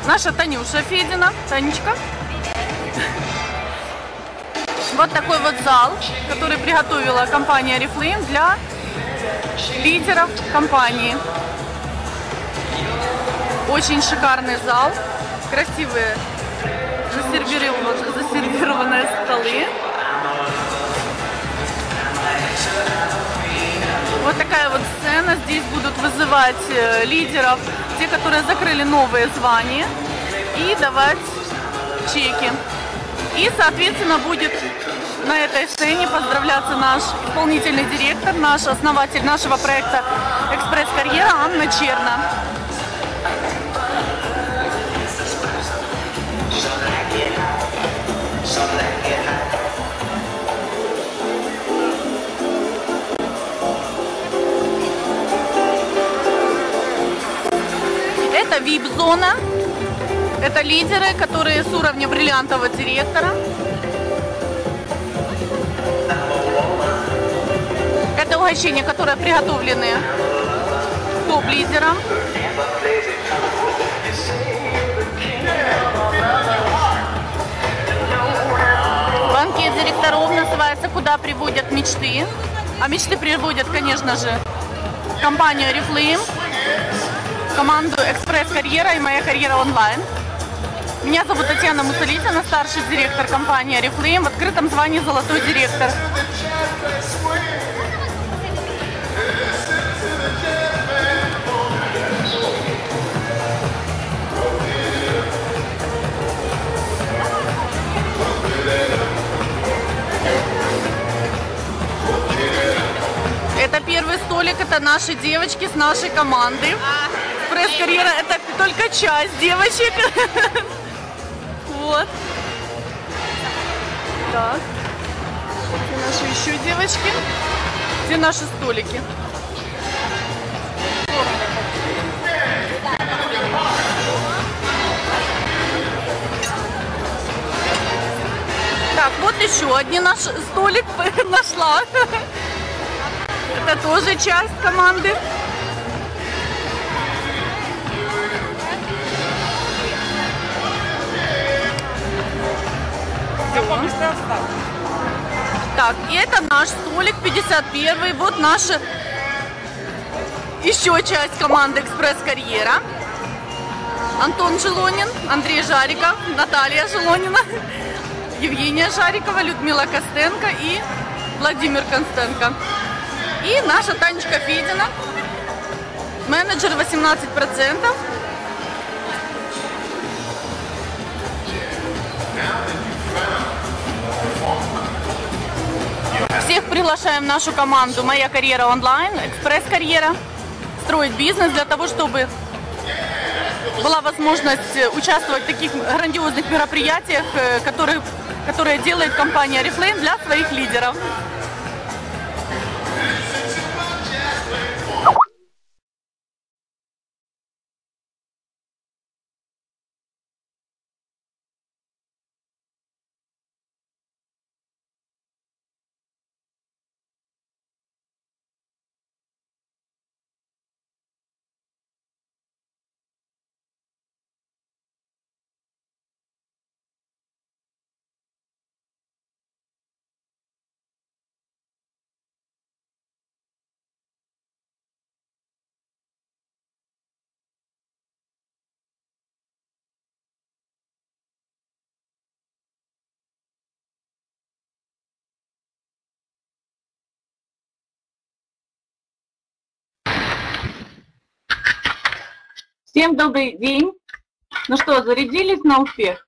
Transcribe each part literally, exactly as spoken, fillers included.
наша Танюша Федина, Танечка. Вот такой вот зал, который приготовила компания Oriflame для лидеров компании. Очень шикарный зал, красивые засервированные, засервированные столы. Вот такая вот сцена. Здесь будут вызывать лидеров, те, которые закрыли новые звания, и давать чеки. И, соответственно, будет на этой сцене поздравляться наш исполнительный директор, наш основатель нашего проекта «Экспресс-карьера» Анна Черна. Это ви ай пи-зона. Это лидеры, которые с уровня бриллиантового директора. Это угощения, которые приготовлены топ-лидерам. Банкет директоров называется «Куда приводят мечты». А мечты приводят, конечно же, компанию Oriflame, команду «Экспресс-карьера» и «Моя карьера онлайн». Меня зовут Татьяна Мусалитина, старший директор компании Oriflame, в открытом звании «Золотой директор». Это первый столик, это наши девочки с нашей команды. Экспресс-карьера — это только часть девочек. Вот. Так. Где наши еще девочки? Где наши столики? Так, вот еще один наш столик нашла. Это тоже часть команды. Так, и это наш столик, пятьдесят первый. Вот наша еще часть команды «Экспресс-карьера». Антон Желонин, Андрей Жариков, Наталья Желонина, Евгения Жарикова, Людмила Костенко и Владимир Констенко. И наша Танечка Федина, менеджер восемнадцать процентов. Всех приглашаем в нашу команду «Моя карьера онлайн», «Экспресс-карьера», строить бизнес для того, чтобы была возможность участвовать в таких грандиозных мероприятиях, которые, которые делает компания Oriflame для своих лидеров. Всем добрый день. Ну что, зарядились на успех?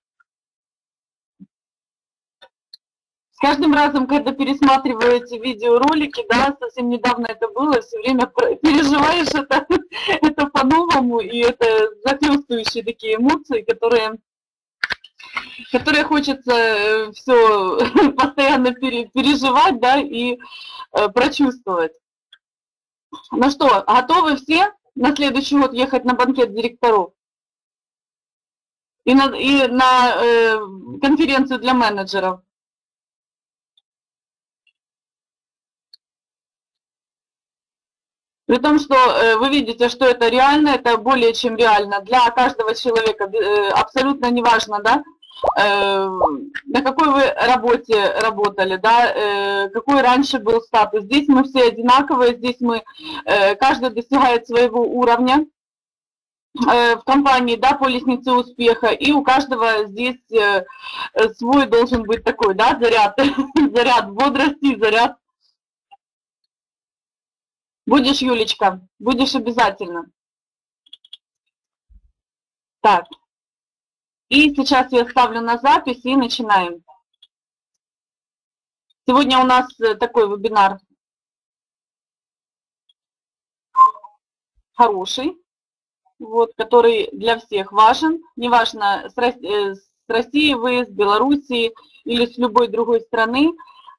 С каждым разом, когда пересматриваете видеоролики, да, совсем недавно это было, все время переживаешь это, это по-новому, и это захлестывающие такие эмоции, которые, которые хочется все постоянно переживать, да, и прочувствовать. Ну что, готовы все на следующий год ехать на банкет директоров и на, и на э, конференцию для менеджеров? При том, что вы видите, что это реально, это более чем реально. Для каждого человека абсолютно неважно, да, на какой вы работе работали, да, какой раньше был статус. Здесь мы все одинаковые, здесь мы, каждый достигает своего уровня в компании, да, по лестнице успеха, и у каждого здесь свой должен быть такой, да, заряд, заряд бодрости, заряд. Будешь, Юлечка, будешь обязательно. Так, и сейчас я ставлю на запись и начинаем. Сегодня у нас такой вебинар хороший. Вот, который для всех важен, неважно, с России вы, с Белоруссии или с любой другой страны.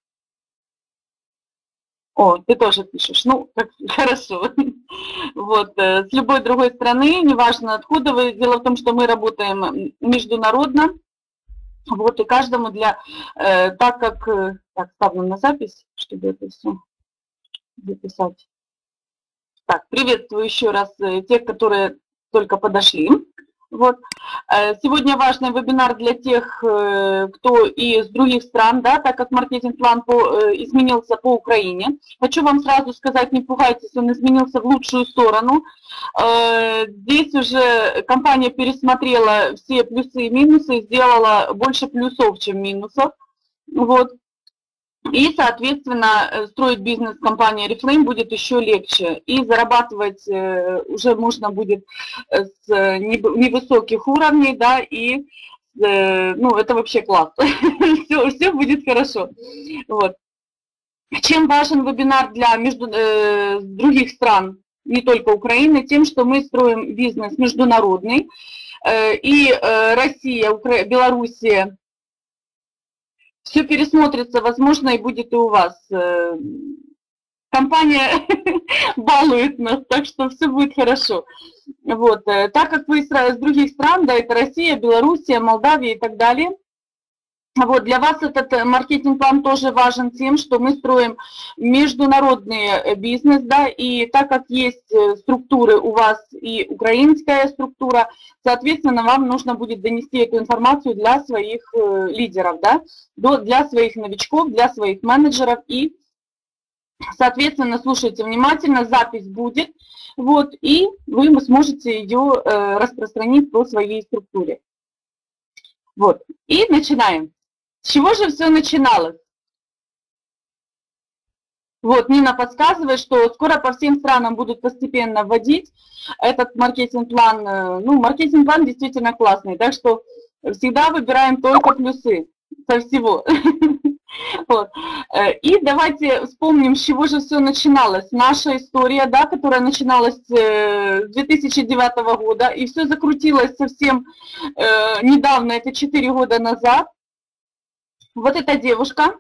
О, ты тоже пишешь, ну, как, хорошо. Вот, с любой другой страны, неважно откуда вы. Дело в том, что мы работаем международно, вот, и каждому для, э, так как, так, ставлю на запись, чтобы это все записать. Так, приветствую еще раз тех, которые только подошли. Вот. Сегодня важный вебинар для тех, кто из других стран, да, так как маркетинг-план по, изменился по Украине. Хочу вам сразу сказать, не пугайтесь, он изменился в лучшую сторону. Здесь уже компания пересмотрела все плюсы и минусы, сделала больше плюсов, чем минусов. Вот. И, соответственно, строить бизнес в компании Oriflame будет еще легче. И зарабатывать уже можно будет с невысоких уровней, да, и, ну, это вообще класс. Все, все будет хорошо. Вот. Чем важен вебинар для между, э, других стран, не только Украины, тем, что мы строим бизнес международный. Э, и э, Россия, Укра... Белоруссия, все пересмотрится, возможно, и будет и у вас. Компания балует нас, так что все будет хорошо. Вот. Так как вы из других стран, да, это Россия, Белоруссия, Молдавия и так далее, вот, для вас этот маркетинг-план тоже важен тем, что мы строим международный бизнес, да, и так как есть структуры у вас и украинская структура, соответственно, вам нужно будет донести эту информацию для своих лидеров, да, для своих новичков, для своих менеджеров, и, соответственно, слушайте внимательно, запись будет, вот, и вы сможете ее распространить по своей структуре. Вот, и начинаем. С чего же все начиналось? Вот, Нина подсказывает, что скоро по всем странам будут постепенно вводить этот маркетинг-план. Ну, маркетинг-план действительно классный, так что всегда выбираем только плюсы со всего. Вот. И давайте вспомним, с чего же все начиналось. Наша история, да, которая начиналась с две тысячи девятого года, и все закрутилось совсем э, недавно, это четыре года назад. Вот эта девушка,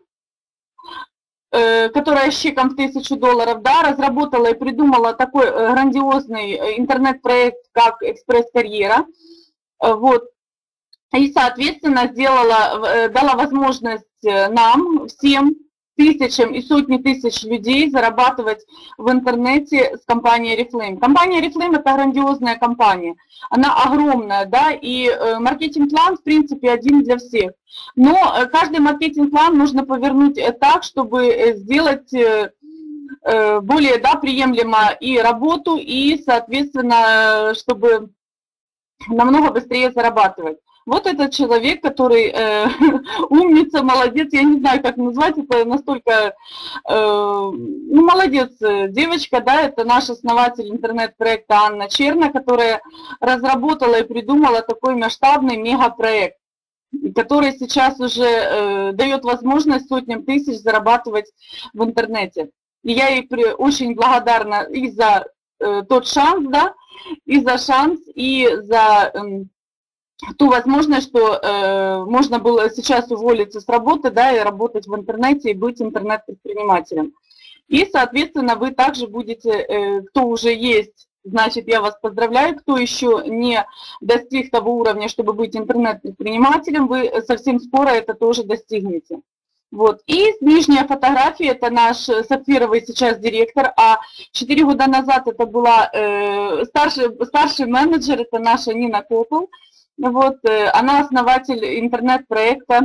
э, которая с чеком в тысячу долларов, да, разработала и придумала такой э, грандиозный интернет-проект, как «Экспресс-карьера». Э, вот. И, соответственно, сделала, дала возможность нам, всем, тысячам и сотни тысяч людей зарабатывать в интернете с компанией Oriflame. Компания Oriflame – это грандиозная компания. Она огромная, да, и маркетинг-план, в принципе, один для всех. Но каждый маркетинг-план нужно повернуть так, чтобы сделать более, да, приемлемо и работу, и, соответственно, чтобы намного быстрее зарабатывать. Вот этот человек, который э, умница, молодец, я не знаю, как назвать, это настолько, э, ну, молодец девочка, да, это наш основатель интернет-проекта Анна Черна, которая разработала и придумала такой масштабный мегапроект, который сейчас уже э, дает возможность сотням тысяч зарабатывать в интернете. И я ей при, очень благодарна и за э, тот шанс, да, и за шанс, и за... Э, ту возможность, что э, можно было сейчас уволиться с работы, да, и работать в интернете, и быть интернет-предпринимателем. И, соответственно, вы также будете, э, кто уже есть, значит, я вас поздравляю, кто еще не достиг того уровня, чтобы быть интернет-предпринимателем, вы совсем скоро это тоже достигнете. Вот. И нижняя фотография, это наш сапфировый сейчас директор, а четыре года назад это была э, старший, старший менеджер, это наша Нина Копл. Вот, э, она основатель интернет-проекта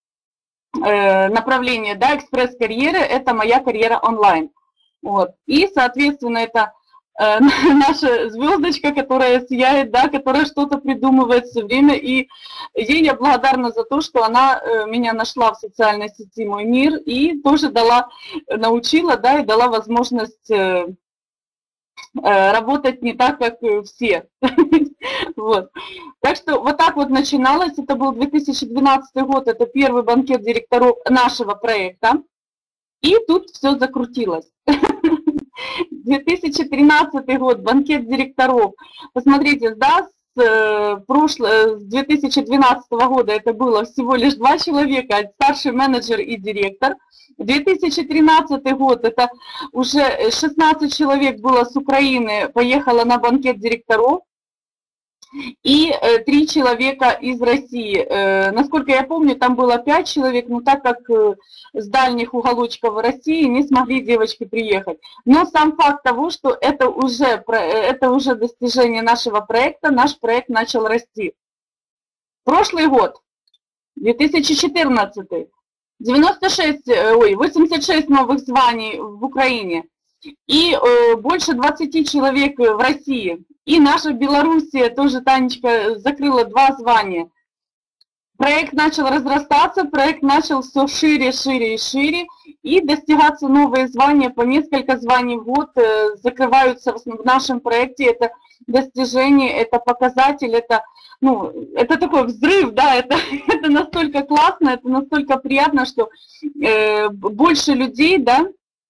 э, направления, да, экспресс-карьеры, это моя карьера онлайн. Вот. И, соответственно, это э, наша звездочка, которая сияет, да, которая что-то придумывает все время. И ей я благодарна за то, что она э, меня нашла в социальной сети «Мой мир» и тоже дала, научила, да, и дала возможность э, э, работать не так, как все. Вот. Так что вот так вот начиналось. Это был две тысячи двенадцатый год, это первый банкет директоров нашего проекта. И тут все закрутилось. две тысячи тринадцатый год, банкет директоров. Посмотрите, да, с, прошло, с две тысячи двенадцатого года это было всего лишь два человека, старший менеджер и директор. две тысячи тринадцатый год, это уже шестнадцать человек было с Украины, поехало на банкет директоров. И э, три человека из России. Э, насколько я помню, там было пять человек, но так как э, с дальних уголочков России не смогли девочки приехать. Но сам факт того, что это уже, это уже достижение нашего проекта, наш проект начал расти. Прошлый год, две тысячи четырнадцатый, девяносто шесть, ой, восемьдесят шесть новых званий в Украине. И э, больше двадцати человек в России. И наша Белоруссия, тоже Танечка, закрыла два звания. Проект начал разрастаться, проект начал все шире, шире и шире. И достигаться новые звания, по несколько званий в год э, закрываются в нашем проекте. Это достижение, это показатель, это, ну, это такой взрыв, да, это, это настолько классно, это настолько приятно, что э, больше людей, да,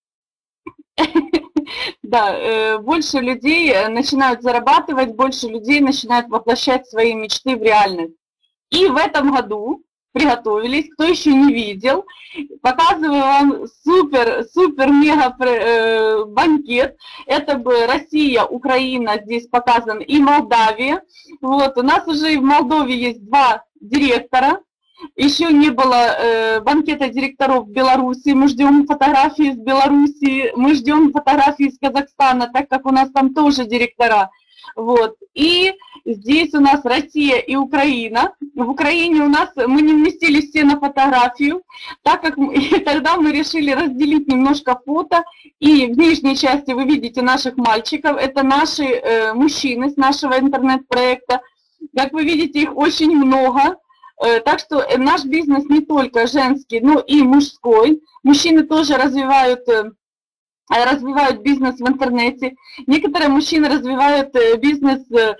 Да, больше людей начинают зарабатывать, больше людей начинают воплощать свои мечты в реальность. И в этом году приготовились, кто еще не видел, показываю вам супер, супер мега банкет. Это бы Россия, Украина, здесь показан, и Молдавия. Вот, у нас уже и в Молдове есть два директора. Еще не было э, банкета директоров в Беларуси, мы ждем фотографии из Беларуси, мы ждем фотографии из Казахстана, так как у нас там тоже директора. Вот. И здесь у нас Россия и Украина. В Украине у нас мы не вместились все на фотографию, так как мы, и тогда мы решили разделить немножко фото. И в нижней части вы видите наших мальчиков, это наши э, мужчины с нашего интернет-проекта. Как вы видите, их очень много. Так что наш бизнес не только женский, но и мужской. Мужчины тоже развивают, развивают бизнес в интернете. Некоторые мужчины развивают бизнес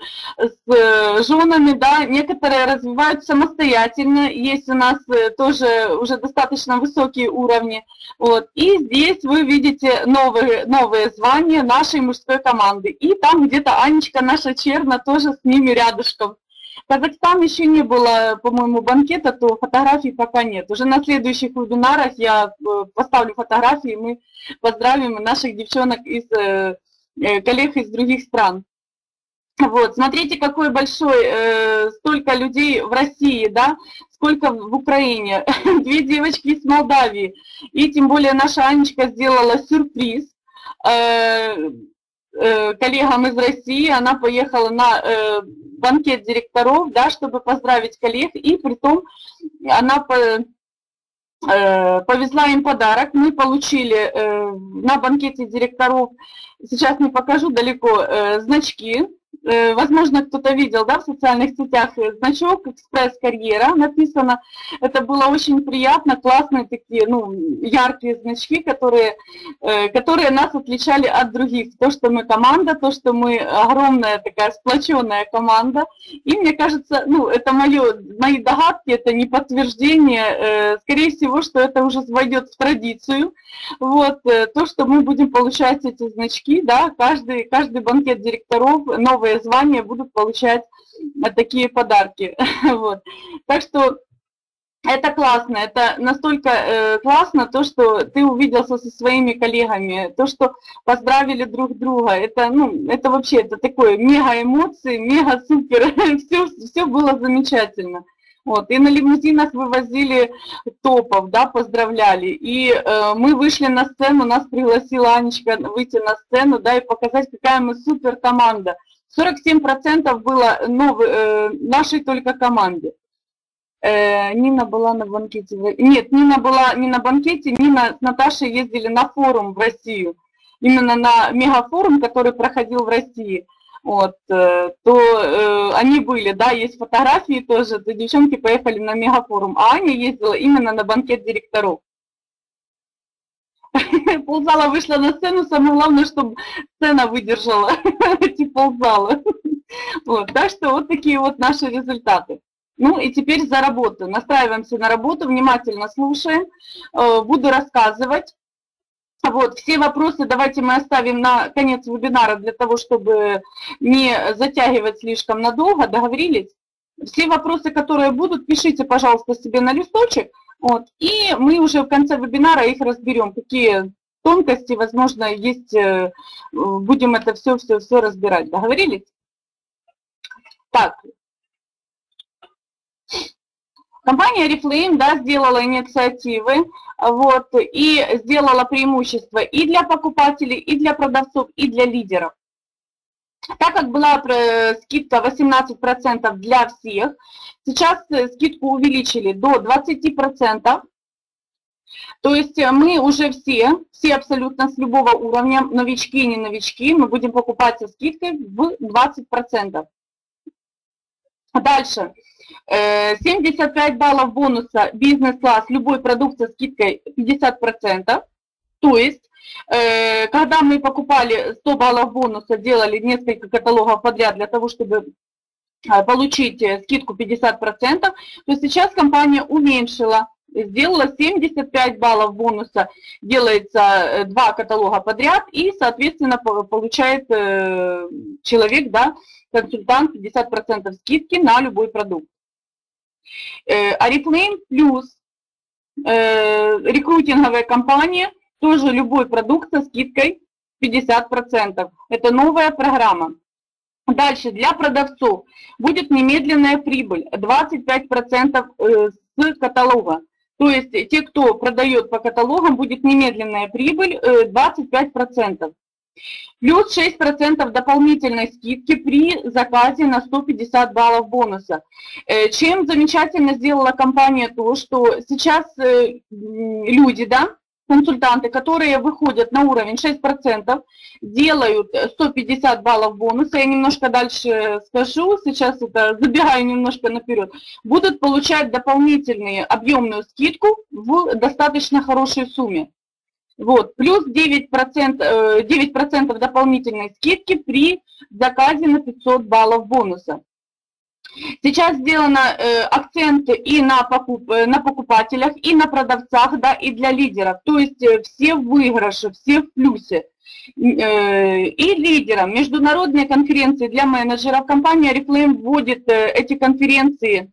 с женами, да, некоторые развивают самостоятельно. Есть у нас тоже уже достаточно высокие уровни. Вот. И здесь вы видите новые, новые звания нашей мужской команды. И там где-то Анечка, наша Черна, тоже с ними рядышком. Казахстан еще не было, по-моему, банкета, то фотографий пока нет. Уже на следующих вебинарах я поставлю фотографии, и мы поздравим наших девчонок из коллег из других стран. Вот, смотрите, какой большой, э, столько людей в России, да, сколько в Украине. Две девочки из Молдавии. И тем более наша Анечка сделала сюрприз э, э, коллегам из России. Она поехала на э, банкет директоров, да, чтобы поздравить коллег. И притом она по, э, повезла им подарок. Мы получили э, на банкете директоров, сейчас не покажу далеко, э, значки. Возможно, кто-то видел, да, в социальных сетях значок «Экспресс-карьера» написано. Это было очень приятно, классные такие, ну, яркие значки, которые, которые нас отличали от других. То, что мы команда, то, что мы огромная такая сплоченная команда. И мне кажется, ну, это мое, мои догадки, это не подтверждение. Скорее всего, что это уже войдет в традицию. Вот, то, что мы будем получать эти значки, да, каждый, каждый банкет директоров, новые звания будут получать такие подарки. Вот. Так что это классно, это настолько э, классно, то, что ты увиделся со своими коллегами, то, что поздравили друг друга, это, ну, это вообще это такое мега эмоции, мега супер, все, все было замечательно. Вот, и на лимузинах вывозили топов, да, поздравляли. И э, мы вышли на сцену, нас пригласила Анечка выйти на сцену, да, и показать, какая мы супер команда. сорок семь процентов было новый, э, нашей только команде. Э, Нина была на банкете. Нет, Нина была не на банкете, Нина с Наташей ездили на форум в Россию. Именно на мегафорум, который проходил в России. Вот, то э, они были, да, есть фотографии тоже, то девчонки поехали на мегафорум, а Аня ездила именно на банкет директоров. Ползала вышла на сцену, самое главное, чтобы сцена выдержала эти ползала. Вот, так что вот такие вот наши результаты. Ну и теперь за работу. Настраиваемся на работу, внимательно слушаем, буду рассказывать. Вот, все вопросы давайте мы оставим на конец вебинара, для того, чтобы не затягивать слишком надолго, договорились? Все вопросы, которые будут, пишите, пожалуйста, себе на листочек, вот, и мы уже в конце вебинара их разберем, какие тонкости, возможно, есть, будем это все-все-все разбирать, договорились? Так. Компания Oriflame, да, сделала инициативы, вот, и сделала преимущества и для покупателей, и для продавцов, и для лидеров. Так как была скидка восемнадцать процентов для всех, сейчас скидку увеличили до двадцати процентов. То есть мы уже все, все абсолютно с любого уровня, новички и не новички, мы будем покупать со скидкой в двадцать процентов. Дальше. семьдесят пять баллов бонуса бизнес-класс, любой продукт со скидкой пятьдесят процентов. То есть, когда мы покупали сто баллов бонуса, делали несколько каталогов подряд для того, чтобы получить скидку пятьдесят процентов, то сейчас компания уменьшила, сделала семьдесят пять баллов бонуса, делается два каталога подряд, и, соответственно, получает человек, да, консультант пятьдесят процентов скидки на любой продукт. Oriflame плюс рекрутинговая компания, тоже любой продукт со скидкой пятьдесят процентов. Это новая программа. Дальше для продавцов будет немедленная прибыль двадцать пять процентов с каталога. То есть те, кто продает по каталогам, будет немедленная прибыль двадцать пять процентов. Плюс шесть процентов дополнительной скидки при заказе на сто пятьдесят баллов бонуса. Чем замечательно сделала компания то, что сейчас люди, да, консультанты, которые выходят на уровень шесть процентов, делают сто пятьдесят баллов бонуса, я немножко дальше скажу, сейчас это забегаю немножко наперед, будут получать дополнительную объемную скидку в достаточно хорошей сумме. Вот, плюс девять процентов, девять процентов дополнительной скидки при заказе на пятьсот баллов бонуса. Сейчас сделано э, акцент и на, покуп, на покупателях, и на продавцах, да, и для лидеров. То есть э, все в выигрыше, все в плюсе. Э, и лидерам. Международные конференции для менеджеров. Компания Oriflame вводит э, эти конференции,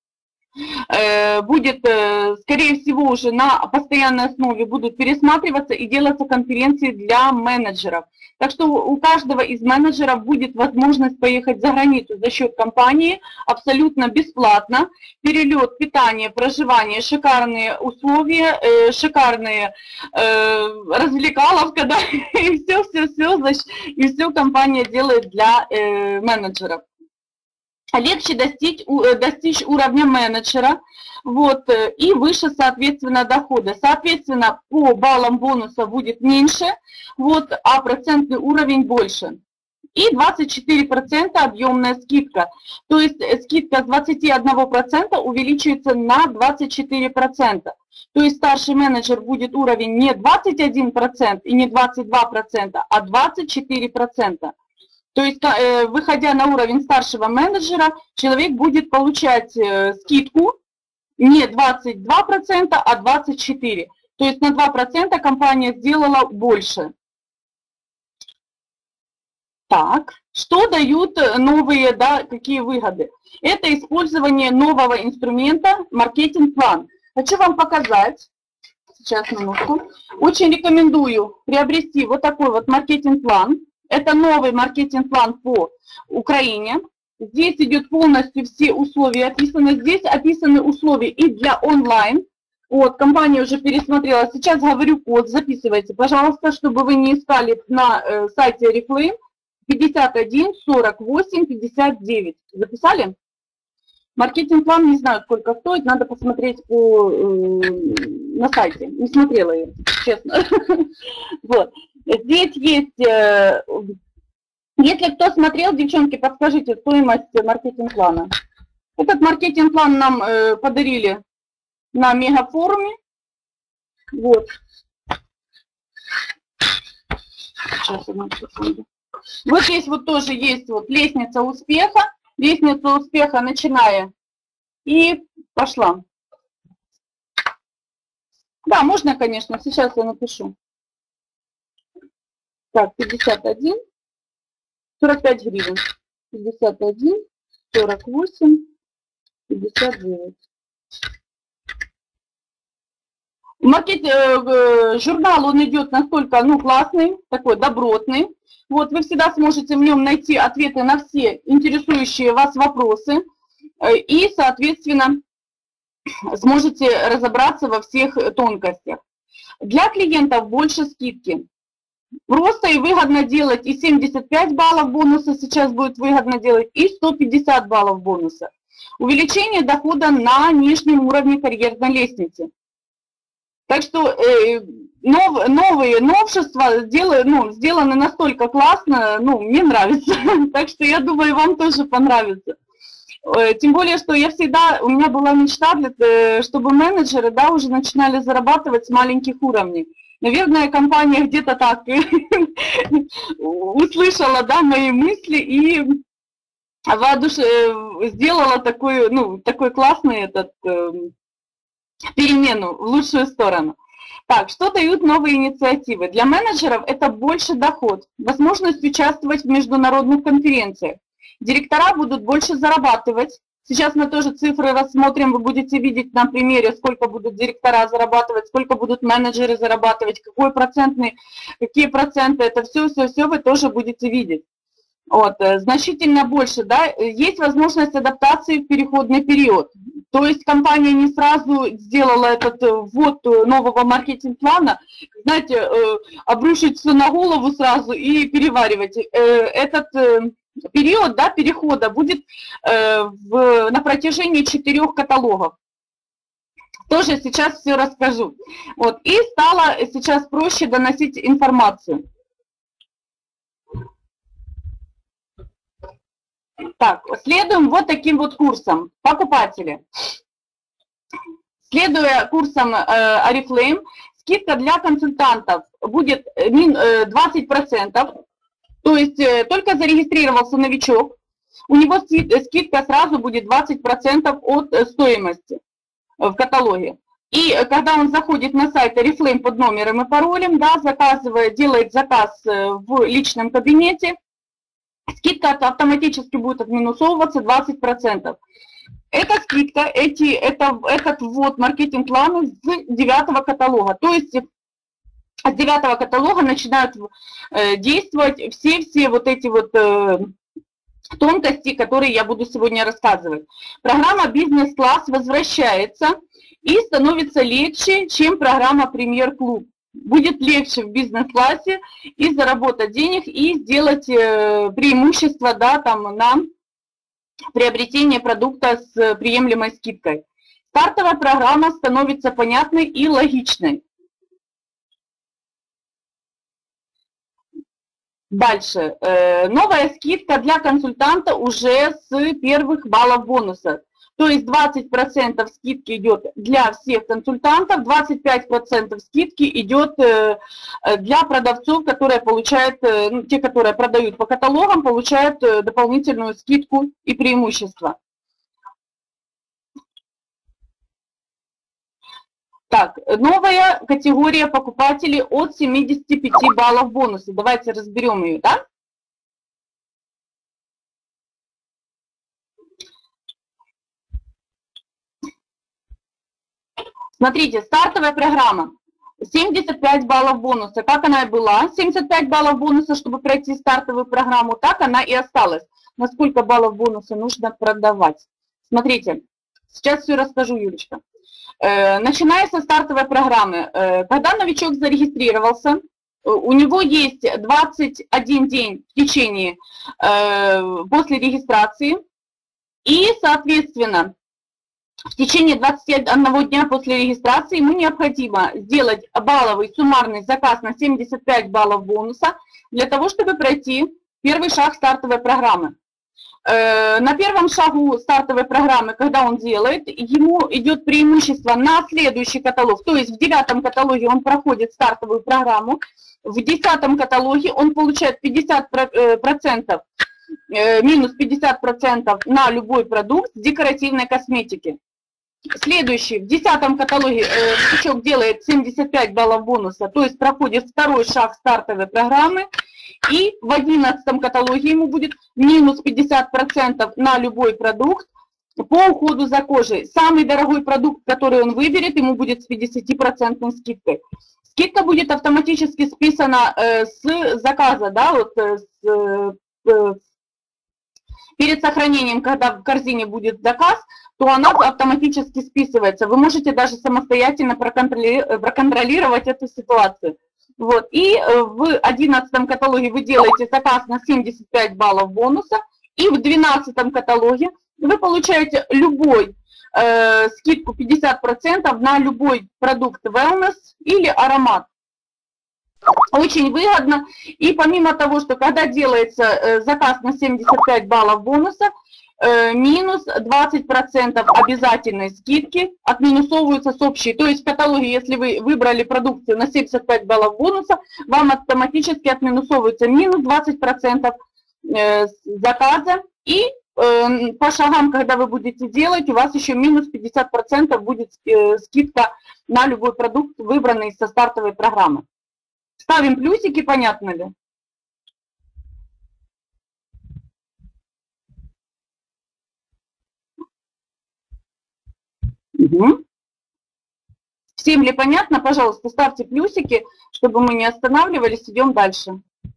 э, будет, э, скорее всего, уже на постоянной основе будут пересматриваться и делаться конференции для менеджеров. Так что у каждого из менеджеров будет возможность поехать за границу за счет компании абсолютно бесплатно. Перелет, питание, проживание, шикарные условия, э, шикарные э, развлекаловка, да, и все, все, все, и все компания делает для э, менеджеров. Легче достичь, достичь уровня менеджера, вот, и выше, соответственно, дохода. Соответственно, по баллам бонуса будет меньше, вот, а процентный уровень больше. И двадцать четыре процента объемная скидка. То есть скидка с двадцати одного процента увеличивается на двадцать четыре процента. То есть старший менеджер будет уровень не двадцать один процент и не двадцать два процента, а двадцать четыре процента. То есть, выходя на уровень старшего менеджера, человек будет получать скидку не двадцать два процента, а двадцать четыре процента. То есть на два процента компания сделала больше. Так, что дают новые, да, какие выгоды? Это использование нового инструмента маркетинг-план. Хочу вам показать, сейчас минутку, очень рекомендую приобрести вот такой вот маркетинг-план. Это новый маркетинг-план по Украине. Здесь идет полностью все условия описаны. Здесь описаны условия и для онлайн. Вот, компания уже пересмотрела. Сейчас говорю код, записывайте, пожалуйста, чтобы вы не искали на э, сайте Oriflame. пятьдесят один сорок восемь пятьдесят девять. Записали? Маркетинг-план не знаю, сколько стоит, надо посмотреть по, э, на сайте. Не смотрела я, честно. Вот. Здесь есть, э, если кто смотрел, девчонки, подскажите стоимость маркетинг-плана. Этот маркетинг-план нам э, подарили на мегафоруме. Вот. Сейчас, одну секунду. Вот здесь вот тоже есть вот лестница успеха. Лестница успеха, начиная. И пошла. Да, можно, конечно, сейчас я напишу. Так, пятьдесят один, сорок пять гривен. пятьдесят один, сорок восемь, пятьдесят девять. Маркет, э, журнал, он идет настолько, ну, классный, такой добротный. Вот, вы всегда сможете в нем найти ответы на все интересующие вас вопросы. Э, и, соответственно, сможете разобраться во всех тонкостях. Для клиентов больше скидки. Просто и выгодно делать и семьдесят пять баллов бонуса сейчас будет выгодно делать, и сто пятьдесят баллов бонуса. Увеличение дохода на нижнем уровне карьерной лестницы. Так что э, нов, новые новшества сделаны, ну, сделаны настолько классно, ну, мне нравится. Так что я думаю, вам тоже понравится. Э, тем более, что я всегда, у меня была мечта, для, чтобы менеджеры, да, уже начинали зарабатывать с маленьких уровней. Наверное, компания где-то так услышала, да, мои мысли и воодуш... сделала такой, ну, такой классный этот... перемену в лучшую сторону. Так, что дают новые инициативы? Для менеджеров это больше доход, возможность участвовать в международных конференциях. Директора будут больше зарабатывать. Сейчас мы тоже цифры рассмотрим, вы будете видеть на примере, сколько будут директора зарабатывать, сколько будут менеджеры зарабатывать, какой процентный, какие проценты, это все, все, все вы тоже будете видеть. Вот, значительно больше, да, есть возможность адаптации в переходный период. То есть компания не сразу сделала этот ввод нового маркетинг-плана, знаете, обрушить все на голову сразу и переваривать. Этот период, да, перехода будет в, на протяжении четырех каталогов. Тоже сейчас все расскажу. Вот, и стало сейчас проще доносить информацию. Так, следуем вот таким вот курсом. Покупатели. Следуя курсам э, Oriflame, скидка для консультантов будет двадцать процентов. То есть э, только зарегистрировался новичок, у него скидка сразу будет двадцать процентов от стоимости в каталоге. И когда он заходит на сайт Oriflame под номером и паролем, да, заказывает, делает заказ в личном кабинете, скидка автоматически будет отминусовываться двадцать процентов. Эта скидка, эти, это, этот ввод маркетинг-плана с девятого каталога. То есть с девятого каталога начинают э, действовать все-все вот эти вот э, тонкости, которые я буду сегодня рассказывать. Программа «Бизнес-класс» возвращается и становится легче, чем программа «Премьер-клуб». Будет легче в бизнес-классе и заработать денег, и сделать преимущество, да, там, на приобретение продукта с приемлемой скидкой. Стартовая программа становится понятной и логичной. Дальше. Новая скидка для консультанта уже с первых баллов бонуса. То есть двадцать процентов скидки идет для всех консультантов, двадцать пять процентов скидки идет для продавцов, которые получают, ну, те, которые продают по каталогам, получают дополнительную скидку и преимущество. Так, новая категория покупателей от семидесяти пяти баллов бонуса. Давайте разберем ее, да? Смотрите, стартовая программа. семьдесят пять баллов бонуса, как она и была, семьдесят пять баллов бонуса, чтобы пройти стартовую программу, так она и осталась. На сколько баллов бонуса нужно продавать? Смотрите, сейчас все расскажу, Юлечка. Начиная со стартовой программы, когда новичок зарегистрировался, у него есть двадцать один день в течение после регистрации, и, соответственно, в течение двадцати одного дня после регистрации ему необходимо сделать балловый суммарный заказ на семьдесят пять баллов бонуса для того, чтобы пройти первый шаг стартовой программы. На первом шагу стартовой программы, когда он делает, ему идет преимущество на следующий каталог, то есть в девятом каталоге он проходит стартовую программу, в десятом каталоге он получает пятьдесят процентов, минус пятьдесят процентов на любой продукт с декоративной косметики. Следующий, в десятом каталоге новичок делает семьдесят пять баллов бонуса, то есть проходит второй шаг стартовой программы. И в одиннадцатом каталоге ему будет минус пятьдесят процентов на любой продукт по уходу за кожей. Самый дорогой продукт, который он выберет, ему будет с пятидесятипроцентной скидкой. Скидка будет автоматически списана э, с заказа, да, вот, э, с, э, перед сохранением, когда в корзине будет заказ, то она автоматически списывается. Вы можете даже самостоятельно проконтролировать, проконтролировать эту ситуацию. Вот. И в одиннадцатом каталоге вы делаете заказ на семьдесят пять баллов бонуса, и в двенадцатом каталоге вы получаете любой э, скидку пятьдесят процентов на любой продукт wellness или аромат. Очень выгодно. И помимо того, что когда делается э, заказ на семьдесят пять баллов бонуса, минус двадцать процентов обязательной скидки отминусовываются с общей. То есть в каталоге, если вы выбрали продукцию на семьдесят пять баллов бонуса, вам автоматически отминусовывается минус двадцать процентов заказа. И по шагам, когда вы будете делать, у вас еще минус пятьдесят процентов будет скидка на любой продукт, выбранный со стартовой программы. Ставим плюсики, понятно ли? Угу. Всем ли понятно? Пожалуйста, ставьте плюсики, чтобы мы не останавливались, идем дальше.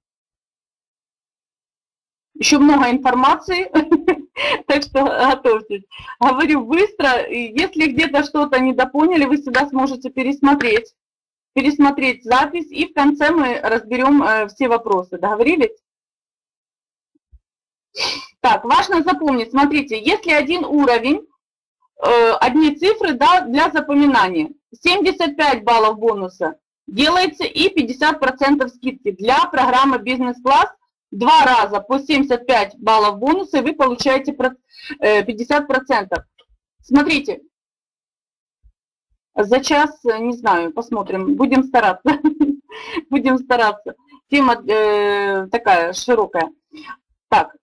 Еще много информации, так что готовьтесь. Говорю быстро, если где-то что-то недопоняли, вы всегда сможете пересмотреть, пересмотреть запись, и в конце мы разберем все вопросы. Договорились? Так, важно запомнить, смотрите, если один уровень, одни цифры, да, для запоминания. семьдесят пять баллов бонуса делается и пятьдесят процентов скидки. Для программы бизнес-класс два раза по семьдесят пять баллов бонуса, и вы получаете пятьдесят процентов. Смотрите, за час, не знаю, посмотрим, будем стараться. Будем стараться. Тема э, такая широкая. Так.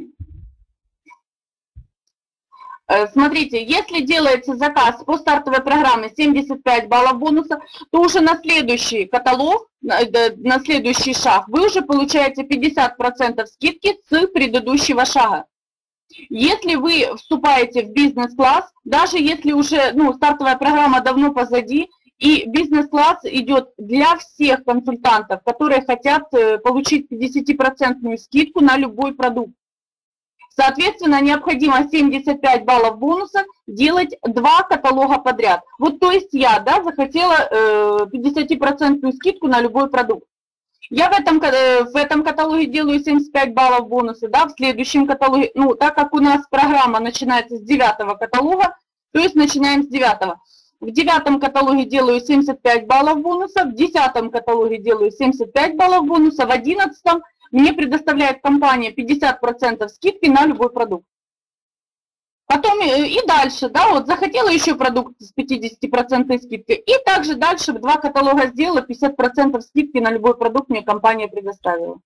Смотрите, если делается заказ по стартовой программе семьдесят пять баллов бонуса, то уже на следующий каталог, на следующий шаг вы уже получаете пятьдесят процентов скидки с предыдущего шага. Если вы вступаете в бизнес-класс, даже если уже ну, стартовая программа давно позади, и бизнес-класс идет для всех консультантов, которые хотят получить пятидесятипроцентную скидку на любой продукт. Соответственно, необходимо семьдесят пять баллов бонуса делать два каталога подряд. Вот то есть я, да, захотела пятидесятипроцентную скидку на любой продукт. Я в этом, в этом каталоге делаю семьдесят пять баллов бонуса, да, в следующем каталоге, ну, так как у нас программа начинается с девятого каталога, то есть начинаем с девятого. В девятом каталоге делаю семьдесят пять баллов бонуса, в десятом каталоге делаю семьдесят пять баллов бонуса, в одиннадцатом мне предоставляет компания пятьдесят процентов скидки на любой продукт. Потом и дальше, да, вот захотела еще продукт с пятидесятипроцентной скидкой, и также дальше в два каталога сделала, пятьдесят процентов скидки на любой продукт мне компания предоставила.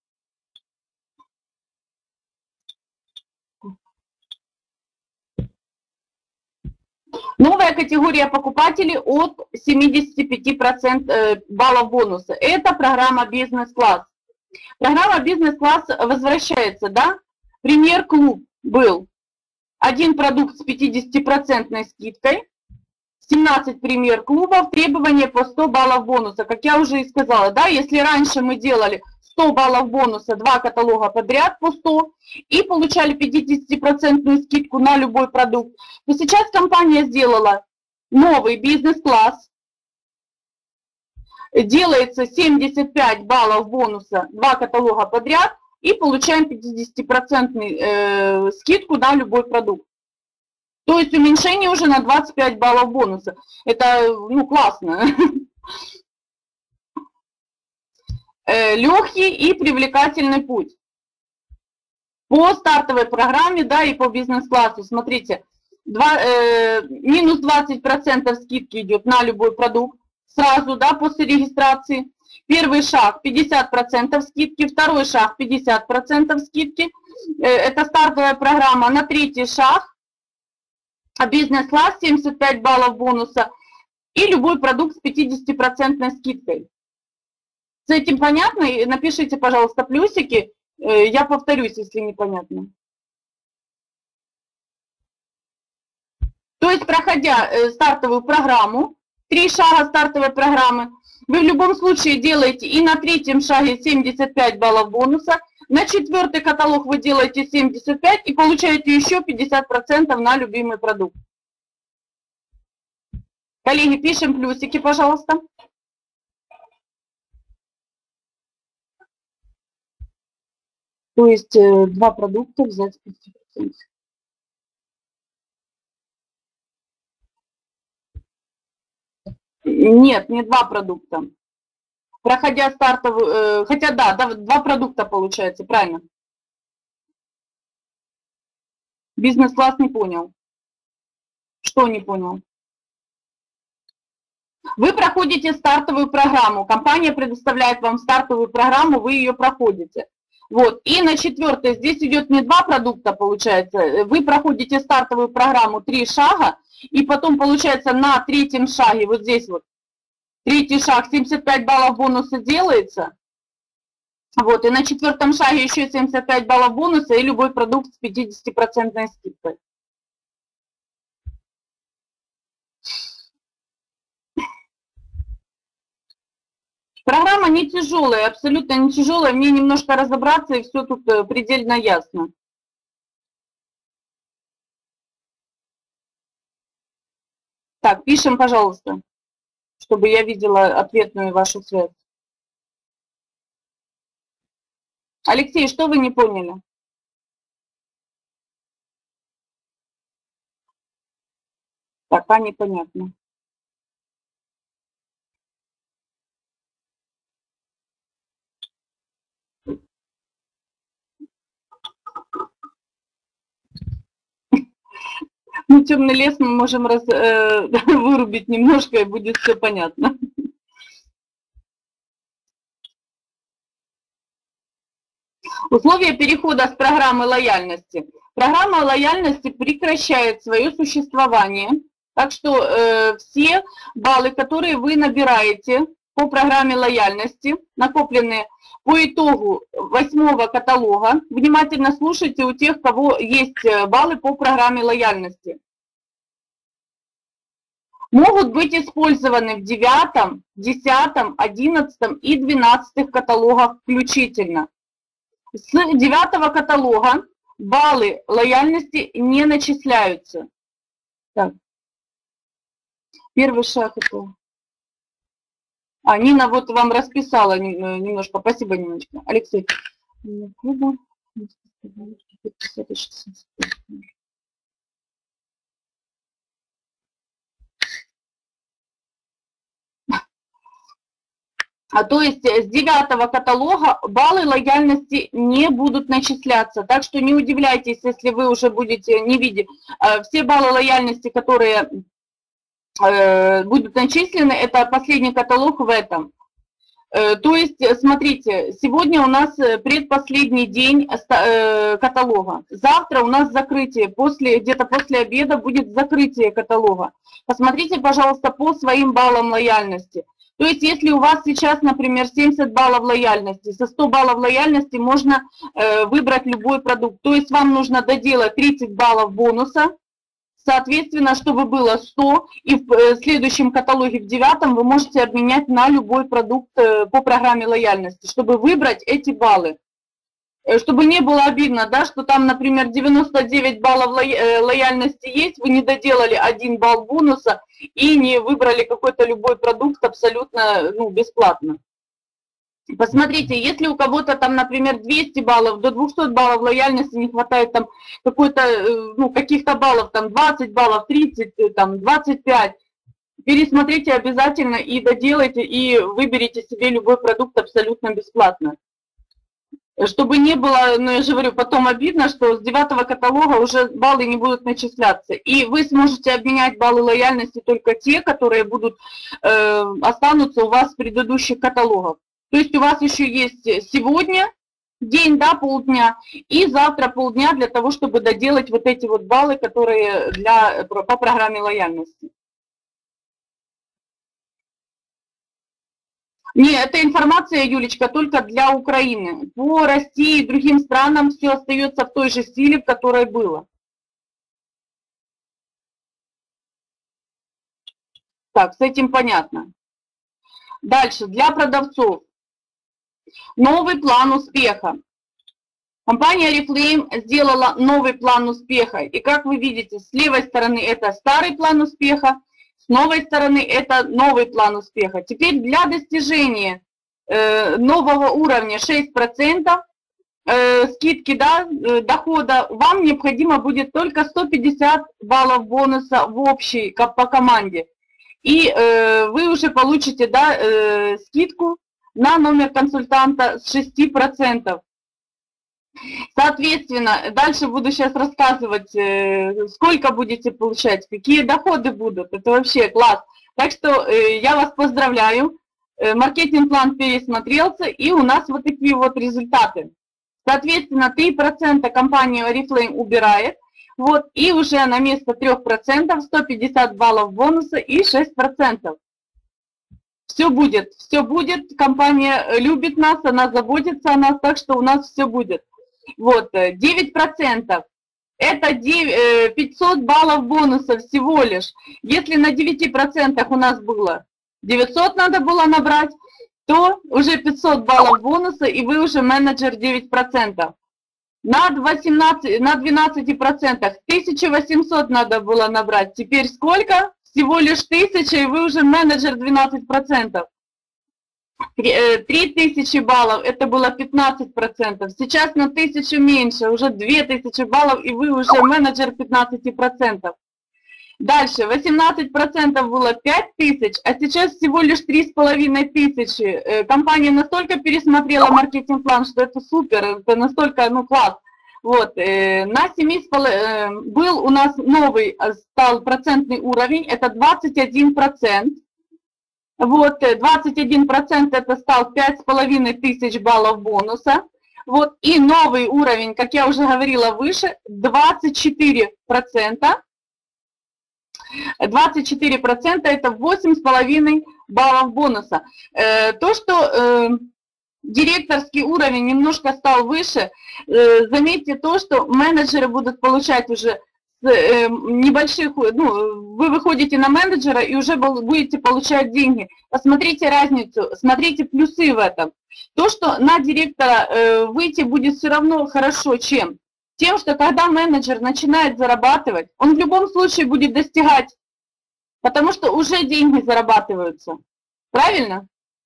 Новая категория покупателей от семидесяти пяти процентов баллов бонуса. Это программа бизнес-класс. Программа бизнес-класс возвращается, да? Пример клуб был. Один продукт с пятидесятипроцентной скидкой, семнадцать премьер-клубов, требования по сто баллов бонуса. Как я уже и сказала, да, если раньше мы делали сто баллов бонуса, два каталога подряд по сто, и получали пятидесятипроцентную скидку на любой продукт, то сейчас компания сделала новый бизнес-класс, делается семьдесят пять баллов бонуса, два каталога подряд, и получаем пятидесятипроцентную э, скидку на любой продукт. То есть уменьшение уже на двадцать пять баллов бонуса. Это, ну, классно. Легкий и привлекательный путь. По стартовой программе, да, и по бизнес-классу, смотрите, два, э, минус двадцать процентов скидки идет на любой продукт сразу, да, после регистрации. Первый шаг пятьдесят процентов скидки, второй шаг пятьдесят процентов скидки. Э, это стартовая программа. На третий шаг бизнес-класс семьдесят пять баллов бонуса и любой продукт с пятидесятипроцентной скидкой. С этим понятно? Напишите, пожалуйста, плюсики. Я повторюсь, если непонятно. То есть, проходя стартовую программу, три шага стартовой программы, вы в любом случае делаете и на третьем шаге семьдесят пять баллов бонуса, на четвертый каталог вы делаете семьдесят пять и получаете еще пятьдесят процентов на любимый продукт. Коллеги, пишем плюсики, пожалуйста. То есть два продукта взять пятьдесят процентов. Нет, не два продукта. Проходя стартовую, э, хотя да, два продукта получается, правильно. Бизнес-класс не понял. Что не понял? Вы проходите стартовую программу. Компания предоставляет вам стартовую программу, вы ее проходите. Вот. И на четвертое, здесь идет не два продукта, получается. Вы проходите стартовую программу три шага, и потом, получается, на третьем шаге, вот здесь вот, третий шаг, семьдесят пять баллов бонуса делается. Вот, и на четвертом шаге еще семьдесят пять баллов бонуса и любой продукт с пятидесятипроцентной скидкой. Программа не тяжелая, абсолютно не тяжелая. Мне немножко разобраться, и все тут предельно ясно. Так, пишем, пожалуйста, чтобы я видела ответную вашу связь. Алексей, что вы не поняли? Пока непонятно. Ну, темный лес мы можем раз, э, вырубить немножко, и будет все понятно. Условия перехода с программы лояльности. Программа лояльности прекращает свое существование, так что э, все баллы, которые вы набираете по программе лояльности, накопленные по итогу восьмого каталога, внимательно слушайте у тех, у кого есть баллы по программе лояльности, могут быть использованы в девятом, десятом, одиннадцатом и двенадцатых каталогах включительно. С девятого каталога баллы лояльности не начисляются. Так. Первый шаг это... А, Нина вот вам расписала немножко. Спасибо, Ниночка. Алексей. А то есть с девятого каталога баллы лояльности не будут начисляться. Так что не удивляйтесь, если вы уже будете не видеть. Все баллы лояльности, которые будут начислены, это последний каталог в этом. То есть, смотрите, сегодня у нас предпоследний день каталога. Завтра у нас закрытие, после, где-то после обеда будет закрытие каталога. Посмотрите, пожалуйста, по своим баллам лояльности. То есть, если у вас сейчас, например, семьдесят баллов лояльности, со ста баллов лояльности можно выбрать любой продукт. То есть, вам нужно доделать тридцать баллов бонуса Соответственно, чтобы было сто, и в следующем каталоге, в девятом, вы можете обменять на любой продукт по программе лояльности, чтобы выбрать эти баллы. Чтобы не было обидно, да, что там, например, девяносто девять баллов лояльности есть, вы не доделали один балл бонуса и не выбрали какой-то любой продукт абсолютно, ну, бесплатно. Посмотрите, если у кого-то там, например, двести баллов, до двухсот баллов лояльности не хватает там какой-то, ну, каких-то баллов, там двадцать баллов, тридцать, там двадцать пять, пересмотрите обязательно и доделайте, и выберите себе любой продукт абсолютно бесплатно. Чтобы не было, ну, я же говорю, потом обидно, что с девятого каталога уже баллы не будут начисляться. И вы сможете обменять баллы лояльности только те, которые будут, э, останутся у вас с предыдущих каталогов. То есть у вас еще есть сегодня день, да, полдня, и завтра полдня для того, чтобы доделать вот эти вот баллы, которые для, по программе лояльности. Не, эта информация, Юлечка, только для Украины. По России и другим странам все остается в той же стиле, в которой было. Так, с этим понятно. Дальше, для продавцов. Новый план успеха. Компания Oriflame сделала новый план успеха. И как вы видите, с левой стороны это старый план успеха, с новой стороны это новый план успеха. Теперь для достижения э, нового уровня шесть процентов э, скидки, да, э, дохода, вам необходимо будет только сто пятьдесят баллов бонуса в общей по команде. И э, вы уже получите, да, э, скидку на номер консультанта с шести процентов. Соответственно, дальше буду сейчас рассказывать, сколько будете получать, какие доходы будут. Это вообще класс. Так что я вас поздравляю. Маркетинг-план пересмотрелся, и у нас вот такие вот результаты. Соответственно, три процента компания Oriflame убирает. Вот, и уже на место трёх процентов сто пятьдесят баллов бонуса и шесть процентов. Все будет, все будет. Компания любит нас, она заботится о нас, так что у нас все будет. Вот, девять процентов, это пятьсот баллов бонуса всего лишь. Если на девяти процентах у нас было девятьсот надо было набрать, то уже пятьсот баллов бонуса, и вы уже менеджер девять процентов. На, восемнадцати, на двенадцати процентах тысяча восемьсот надо было набрать. Теперь сколько? Всего лишь тысяча, и вы уже менеджер двенадцать процентов. три тысячи баллов, это было пятнадцать процентов. Сейчас на тысячу меньше, уже две тысячи баллов, и вы уже менеджер пятнадцать процентов. Дальше, восемнадцать процентов было пять тысяч, а сейчас всего лишь три с половиной тысячи. Компания настолько пересмотрела маркетинг-план, что это супер, это настолько, ну, класс. Вот, на семи был у нас новый, стал процентный уровень, это двадцать один процент. Вот, двадцать один процент это стал пять с половиной тысяч баллов бонуса. Вот, и новый уровень, как я уже говорила выше, двадцать четыре процента. двадцать четыре процента это восемь с половиной баллов бонуса. То, что директорский уровень немножко стал выше, заметьте то, что менеджеры будут получать уже небольших, ну, вы выходите на менеджера и уже будете получать деньги. Посмотрите разницу, смотрите плюсы в этом. То, что на директора выйти будет все равно хорошо, чем? Тем, что когда менеджер начинает зарабатывать, он в любом случае будет достигать, потому что уже деньги зарабатываются. Правильно?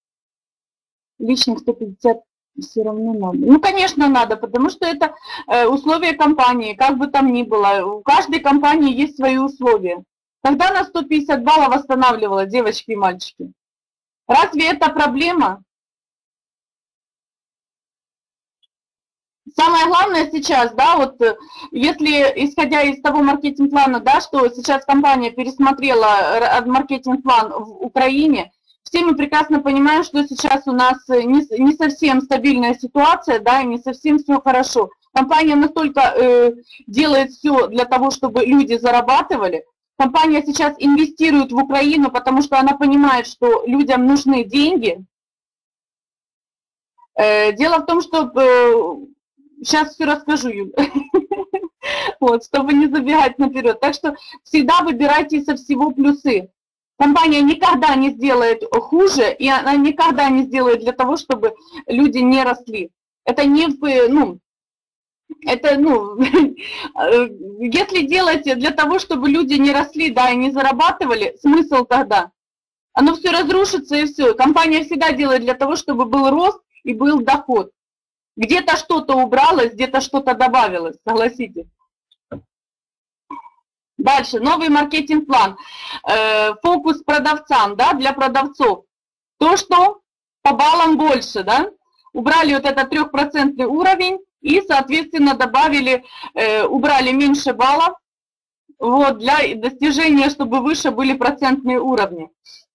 Лишних сто пятьдесят все равно надо. Ну, конечно, надо, потому что это условия компании, как бы там ни было. У каждой компании есть свои условия. Когда на сто пятьдесят баллов восстанавливала, девочки и мальчики? Разве это проблема? Самое главное сейчас, да, вот если, исходя из того маркетинг-плана, да, что сейчас компания пересмотрела маркетинг-план в Украине, все мы прекрасно понимаем, что сейчас у нас не, не совсем стабильная ситуация, да, и не совсем все хорошо. Компания настолько э, делает все для того, чтобы люди зарабатывали. Компания сейчас инвестирует в Украину, потому что она понимает, что людям нужны деньги. Э, дело в том, что... Э, сейчас все расскажу, Юль. вот, чтобы не забегать наперед. Так что всегда выбирайте со всего плюсы. Компания никогда не сделает хуже, и она никогда не сделает для того, чтобы люди не росли. Это не, ну, это, ну, если делать для того, чтобы люди не росли, да, и не зарабатывали, смысл тогда? Оно все разрушится и все. Компания всегда делает для того, чтобы был рост и был доход. Где-то что-то убралось, где-то что-то добавилось, согласитесь. Дальше, новый маркетинг-план. Э, фокус продавцам, да, для продавцов. То, что по баллам больше, да. Убрали вот этот трехпроцентный уровень и, соответственно, добавили, э, убрали меньше баллов, вот, для достижения, чтобы выше были процентные уровни.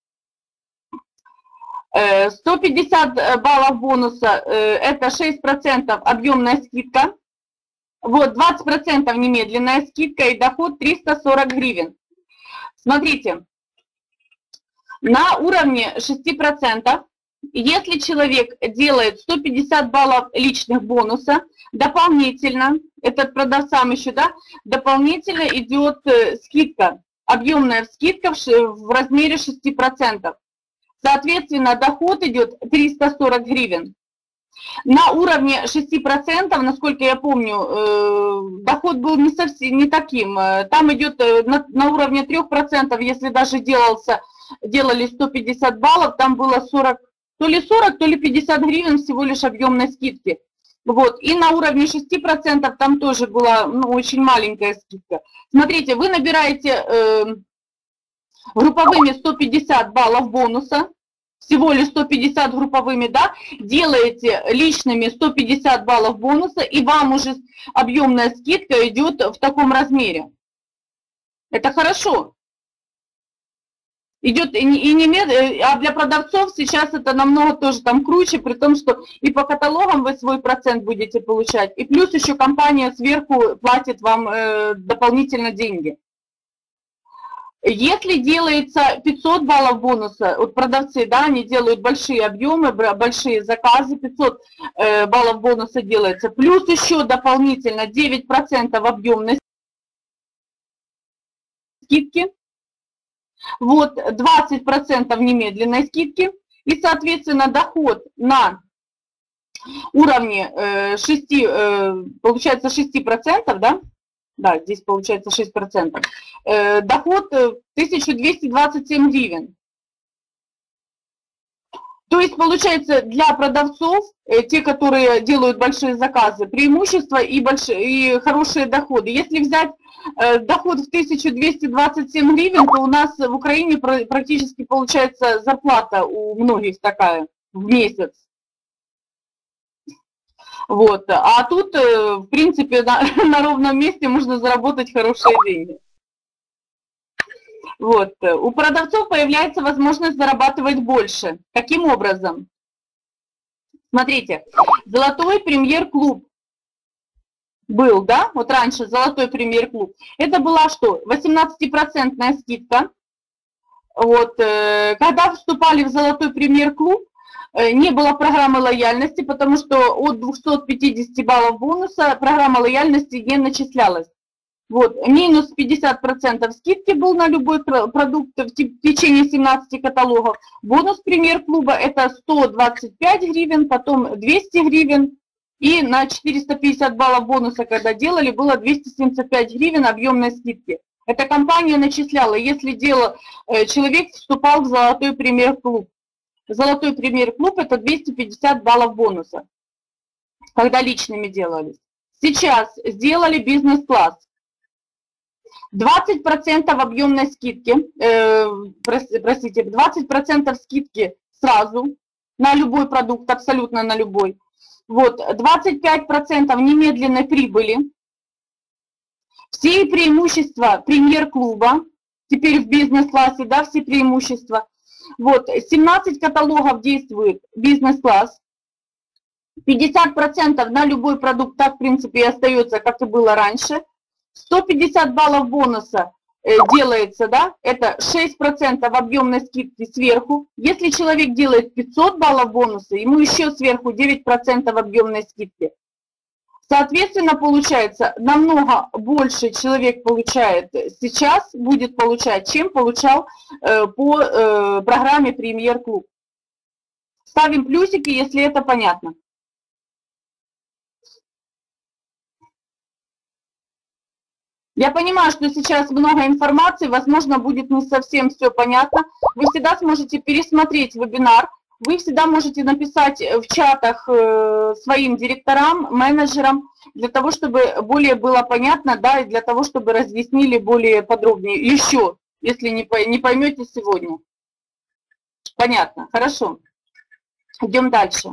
Э, сто пятьдесят баллов бонуса, э, это шесть процентов объемная скидка. Вот, двадцать процентов немедленная скидка и доход триста сорок гривен. Смотрите, на уровне шести процентов, если человек делает сто пятьдесят баллов личных бонуса, дополнительно, этот продавцам еще, да, дополнительно идет скидка, объемная скидка в размере шести процентов. Соответственно, доход идет триста сорок гривен. На уровне шести процентов, насколько я помню, доход был не совсем не таким. Там идет на, на уровне трёх процентов, если даже делался, делали сто пятьдесят баллов, там было сорок, то ли сорок, то ли пятьдесят гривен всего лишь объемной скидки. Вот. И на уровне шести процентов там тоже была, ну, очень маленькая скидка. Смотрите, вы набираете э, групповыми сто пятьдесят баллов бонуса, всего лишь сто пятьдесят групповыми, да, делаете личными сто пятьдесят баллов бонуса, и вам уже объемная скидка идет в таком размере. Это хорошо. Идет и не, а для продавцов сейчас это намного тоже там круче, при том, что и по каталогам вы свой процент будете получать, и плюс еще компания сверху платит вам э, дополнительно деньги. Если делается пятьсот баллов бонуса, вот продавцы, да, они делают большие объемы, большие заказы, пятьсот баллов бонуса делается, плюс еще дополнительно девять процентов объемной скидки, вот двадцать процентов немедленной скидки, и, соответственно, доход на уровне шести, получается шесть процентов, да, да, здесь получается шесть процентов, э, доход тысяча двести двадцать семь гривен. То есть, получается, для продавцов, э, те, которые делают большие заказы, преимущества и, большие, и хорошие доходы. Если взять э, доход в тысячу двести двадцать семь гривен, то у нас в Украине практически получается зарплата у многих такая в месяц. Вот. А тут, в принципе, на, на ровном месте можно заработать хорошие деньги. Вот. У продавцов появляется возможность зарабатывать больше. Каким образом? Смотрите, золотой премьер-клуб был, да? Вот раньше золотой премьер-клуб. Это была что? восемнадцатипроцентная скидка. Вот. Когда вступали в золотой премьер-клуб, не было программы лояльности, потому что от двухсот пятидесяти баллов бонуса программа лояльности не начислялась. Вот, минус пятьдесят процентов скидки был на любой продукт в течение семнадцати каталогов. Бонус премьер-клуба это сто двадцать пять гривен, потом двести гривен. И на четыреста пятьдесят баллов бонуса, когда делали, было двести семьдесят пять гривен объемной скидки. Эта компания начисляла, если дело, человек вступал в золотой премьер-клуб. Золотой премьер-клуб это двести пятьдесят баллов бонуса, когда личными делались. Сейчас сделали бизнес-класс. двадцать процентов объемной скидки, э, простите, двадцать процентов скидки сразу на любой продукт, абсолютно на любой. Вот, двадцать пять процентов немедленной прибыли. Все преимущества премьер-клуба, теперь в бизнес-классе, да, все преимущества. Вот, семнадцать каталогов действует бизнес-класс, пятьдесят процентов на любой продукт так, в принципе, и остается, как и было раньше. сто пятьдесят баллов бонуса э, делается, да, это шесть процентов объемной скидки сверху. Если человек делает пятьсот баллов бонуса, ему еще сверху девять процентов объемной скидки. Соответственно, получается, намного больше человек получает сейчас, будет получать, чем получал э, по э, программе Премьер Клуб. Ставим плюсики, если это понятно. Я понимаю, что сейчас много информации, возможно, будет не совсем все понятно. Вы всегда сможете пересмотреть вебинар. Вы всегда можете написать в чатах своим директорам, менеджерам, для того, чтобы более было понятно, да, и для того, чтобы разъяснили более подробнее. Еще, если не поймете сегодня. Понятно, хорошо. Идем дальше.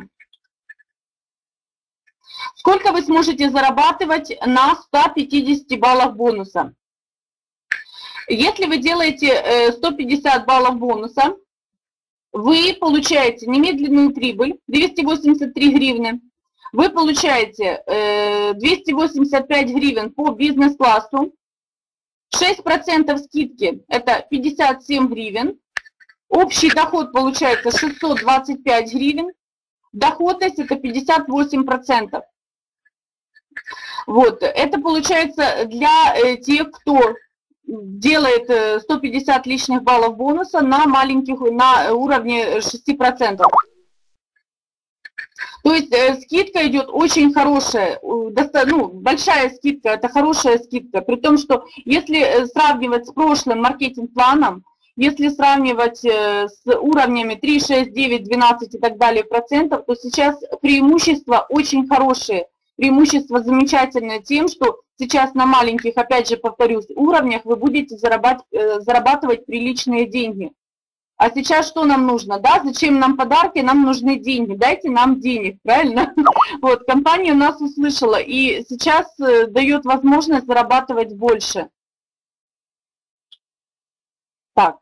Сколько вы сможете зарабатывать на ста пятидесяти баллах бонуса? Если вы делаете сто пятьдесят баллов бонуса, вы получаете немедленную прибыль двести восемьдесят три гривны, вы получаете двести восемьдесят пять гривен по бизнес-классу, шесть процентов скидки это пятьдесят семь гривен, общий доход получается шестьсот двадцать пять гривен, доходность это пятьдесят восемь процентов. Вот, это получается для тех, кто делает сто пятьдесят лишних баллов бонуса на маленьких, на уровне шести процентов. То есть скидка идет очень хорошая, ну, большая скидка, это хорошая скидка, при том, что если сравнивать с прошлым маркетинг-планом, если сравнивать с уровнями три, шесть, девять, двенадцать и так далее процентов, то сейчас преимущества очень хорошие, преимущества замечательные тем, что сейчас на маленьких, опять же повторюсь, уровнях вы будете зарабатывать, зарабатывать приличные деньги. А сейчас что нам нужно? Да, зачем нам подарки? Нам нужны деньги. Дайте нам денег, правильно? Вот, компания нас услышала и сейчас дает возможность зарабатывать больше. Так.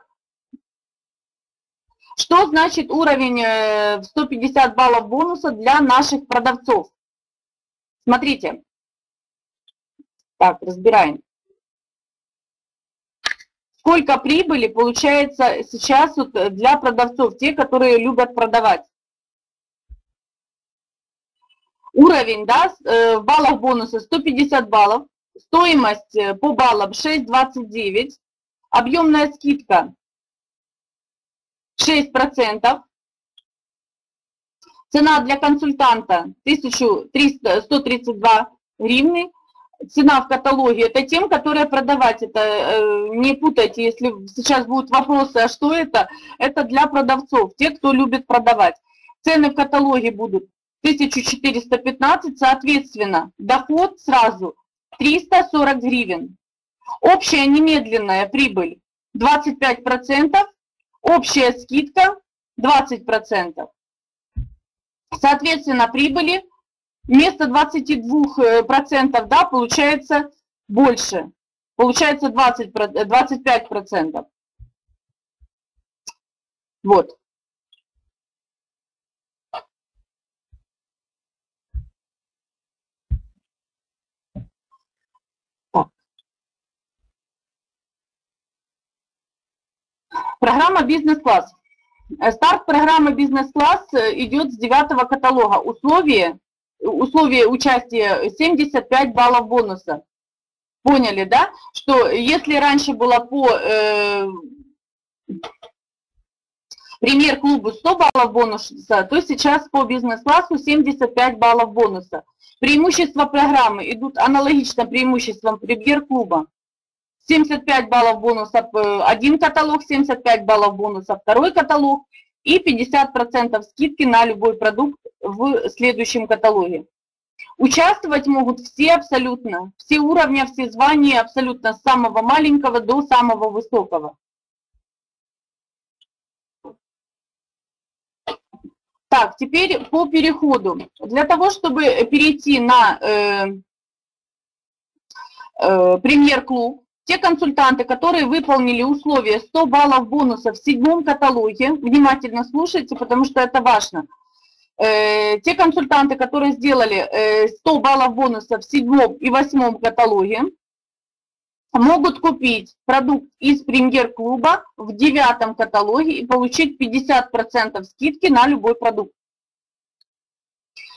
Что значит уровень в сто пятьдесят баллов бонуса для наших продавцов? Смотрите. Так, разбираем. Сколько прибыли получается сейчас вот для продавцов, те, которые любят продавать? Уровень, да, в баллах бонуса сто пятьдесят баллов, стоимость по баллам шесть двадцать девять, объемная скидка шесть процентов, цена для консультанта тысяча сто тридцать два гривны, цена в каталоге, это тем, которые продавать, это э, не путайте, если сейчас будут вопросы, а что это, это для продавцов, те, кто любит продавать. Цены в каталоге будут тысяча четыреста пятнадцать, соответственно, доход сразу триста сорок гривен. Общая немедленная прибыль двадцать пять процентов, общая скидка двадцать процентов. Соответственно, прибыли вместо двадцати двух процентов, да, получается больше. Получается двадцать, двадцать пять процентов. Вот. Так. Программа «Бизнес-класс». Старт программы «Бизнес-класс» идет с девятого каталога. Условия, условия участия семьдесят пять баллов бонуса. Поняли, да? Что если раньше было по э, премьер-клубу сто баллов бонуса, то сейчас по бизнес-классу семьдесят пять баллов бонуса. Преимущества программы идут аналогично преимуществам премьер-клуба. семьдесят пять баллов бонуса один каталог, семьдесят пять баллов бонуса второй каталог и пятьдесят процентов скидки на любой продукт в следующем каталоге. Участвовать могут все абсолютно, все уровни, все звания, абсолютно с самого маленького до самого высокого. Так, теперь по переходу. Для того, чтобы перейти на э, э, премьер-клуб, те консультанты, которые выполнили условия сто баллов бонуса в седьмом каталоге, внимательно слушайте, потому что это важно. Э, те консультанты, которые сделали э, сто баллов бонуса в седьмом и восьмом каталоге, могут купить продукт из премьер-клуба в девятом каталоге и получить пятьдесят процентов скидки на любой продукт.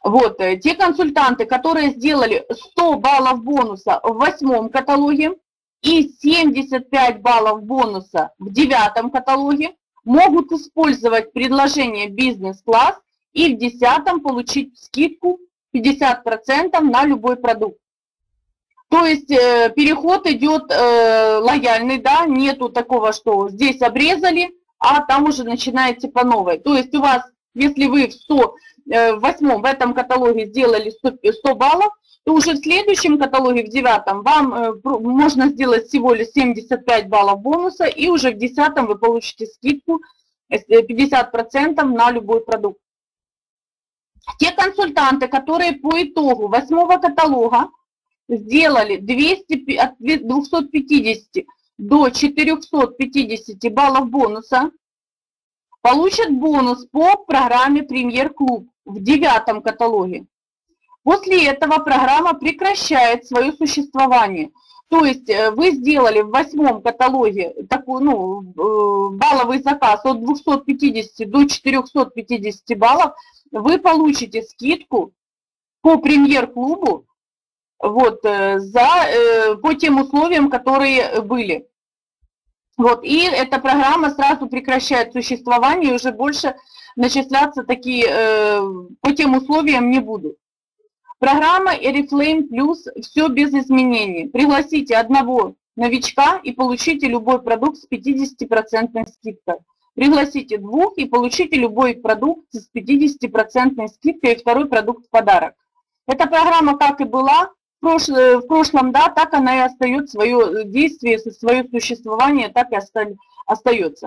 Вот, те консультанты, которые сделали сто баллов бонуса в восьмом каталоге и семьдесят пять баллов бонуса в девятом каталоге, могут использовать предложение бизнес-класс и в десятом получить скидку пятьдесят процентов на любой продукт. То есть э, переход идет э, лояльный, да, нету такого, что здесь обрезали, а там уже начинаете по новой. То есть у вас, если вы в сто, э, в восьмом, в этом каталоге сделали сто, сто баллов, то уже в следующем каталоге, в девятом, вам э, можно сделать всего лишь семьдесят пять баллов бонуса, и уже в десятом вы получите скидку пятьдесят процентов на любой продукт. Те консультанты, которые по итогу восьмого каталога сделали двести, от двухсот пятидесяти до четырёхсот пятидесяти баллов бонуса, получат бонус по программе Премьер-клуб в девятом каталоге. После этого программа прекращает свое существование. То есть вы сделали в восьмом каталоге такой, ну, балловый заказ от двухсот пятидесяти до четырёхсот пятидесяти баллов, вы получите скидку по Премьер-клубу вот, за, по тем условиям, которые были. Вот, и эта программа сразу прекращает существование, и уже больше начисляться такие по тем условиям не будут. Программа Oriflame Plus «Все без изменений». Пригласите одного новичка и получите любой продукт с пятидесятипроцентной скидкой. Пригласите двух и получите любой продукт с пятидесятипроцентной скидкой и второй продукт в подарок. Эта программа, как и была в прошлом, да, так она и остается, свое действие, свое существование так и остается.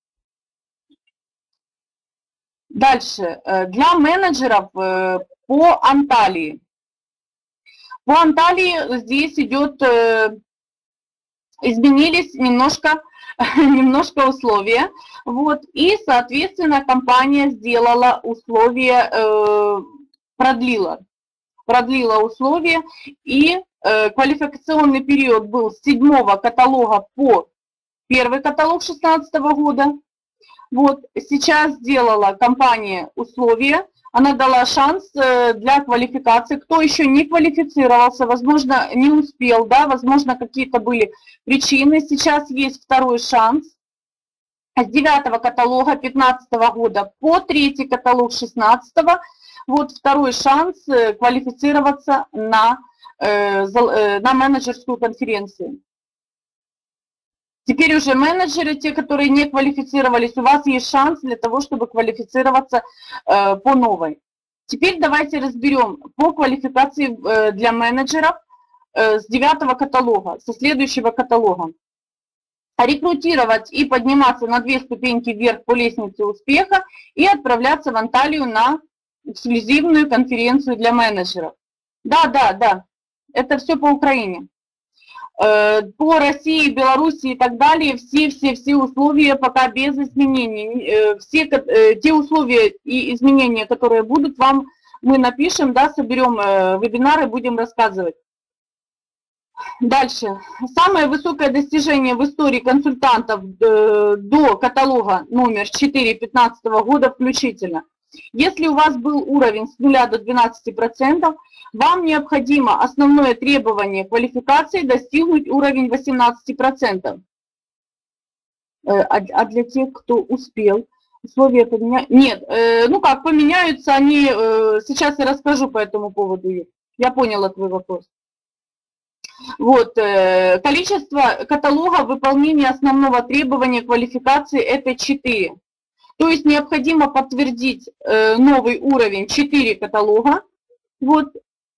Дальше. Для менеджеров по Анталии. По Анталии здесь идет, изменились немножко, немножко условия. Вот, и, соответственно, компания сделала условия, продлила. продлила условия, и э, квалификационный период был с седьмого каталога по первый каталог две тысячи шестнадцатого года. Вот, сейчас сделала компания условия, она дала шанс э, для квалификации. Кто еще не квалифицировался, возможно, не успел, да, возможно, какие-то были причины, сейчас есть второй шанс. С девятого каталога две тысячи пятнадцатого года по третий каталог две тысячи шестнадцатого. Вот второй шанс квалифицироваться на, на менеджерскую конференцию. Теперь уже менеджеры, те, которые не квалифицировались, у вас есть шанс для того, чтобы квалифицироваться по новой. Теперь давайте разберем по квалификации для менеджеров с девятого каталога, со следующего каталога. Рекрутировать и подниматься на две ступеньки вверх по лестнице успеха и отправляться в Анталию на эксклюзивную конференцию для менеджеров. Да, да, да, это все по Украине. По России, Белоруссии и так далее, все-все-все условия пока без изменений. Все те условия и изменения, которые будут, вам мы напишем, да, соберем вебинары, будем рассказывать. Дальше. Самое высокое достижение в истории консультантов до каталога номер четыре две тысячи пятнадцатого года включительно. Если у вас был уровень с нуля до двенадцати процентов, вам необходимо основное требование квалификации достигнуть уровень восемнадцати процентов. А для тех, кто успел, условия поменяют? Нет, ну как, поменяются они, сейчас я расскажу по этому поводу. Я поняла твой вопрос. Вот, количество каталогов выполнения основного требования квалификации это четыре. То есть необходимо подтвердить э, новый уровень четыре каталога. Вот.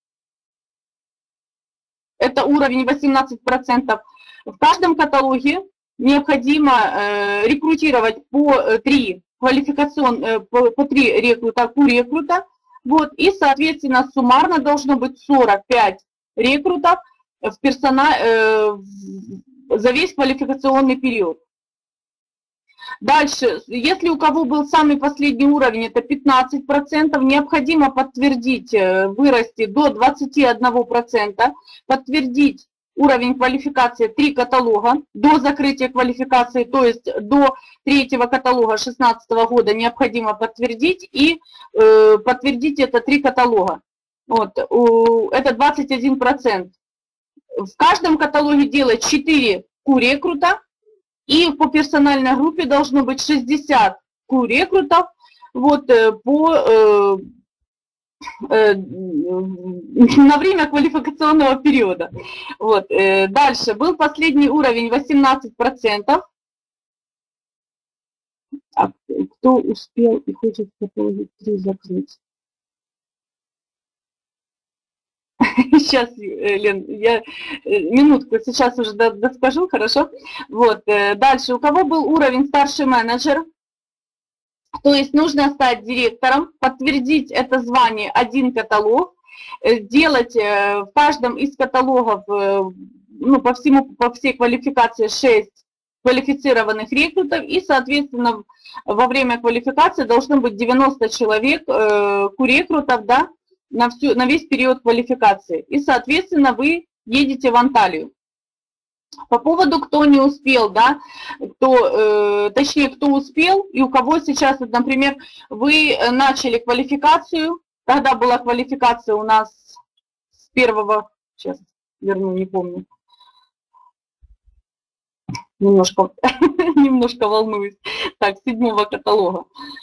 Это уровень восемнадцать процентов. В каждом каталоге необходимо э, рекрутировать по три квалификацион, э, по, по три рекрута, по рекрута. Вот. И, соответственно, суммарно должно быть сорок пять рекрутов в персона, э, за весь квалификационный период. Дальше, если у кого был самый последний уровень, это пятнадцать процентов, необходимо подтвердить, вырасти до двадцати одного процента, подтвердить уровень квалификации три каталога до закрытия квалификации, то есть до третьего каталога две тысячи шестнадцатого года необходимо подтвердить, и э, подтвердить это три каталога. Вот, это двадцать один процент. В каждом каталоге делать четыре ку-рекрута, и по персональной группе должно быть шестьдесят ку-рекрутов вот, по, э, э, на время квалификационного периода. Вот, э, дальше был последний уровень восемнадцать процентов. А кто успел и хочет каталоги три закрыть? Сейчас, Лен, я минутку, сейчас уже доскажу, хорошо? Вот, дальше, у кого был уровень старший менеджер, то есть нужно стать директором, подтвердить это звание один каталог, делать в каждом из каталогов, ну, по всему, по всей квалификации шесть квалифицированных рекрутов, и, соответственно, во время квалификации должно быть девяносто человек, ку-рекрутов, да, на, всю, на весь период квалификации. И, соответственно, вы едете в Анталию. По поводу, кто не успел, да, кто, э, точнее, кто успел, и у кого сейчас, вот, например, вы начали квалификацию, тогда была квалификация у нас с первого, сейчас верну, не помню, немножко, немножко волнуюсь, так, седьмого каталога.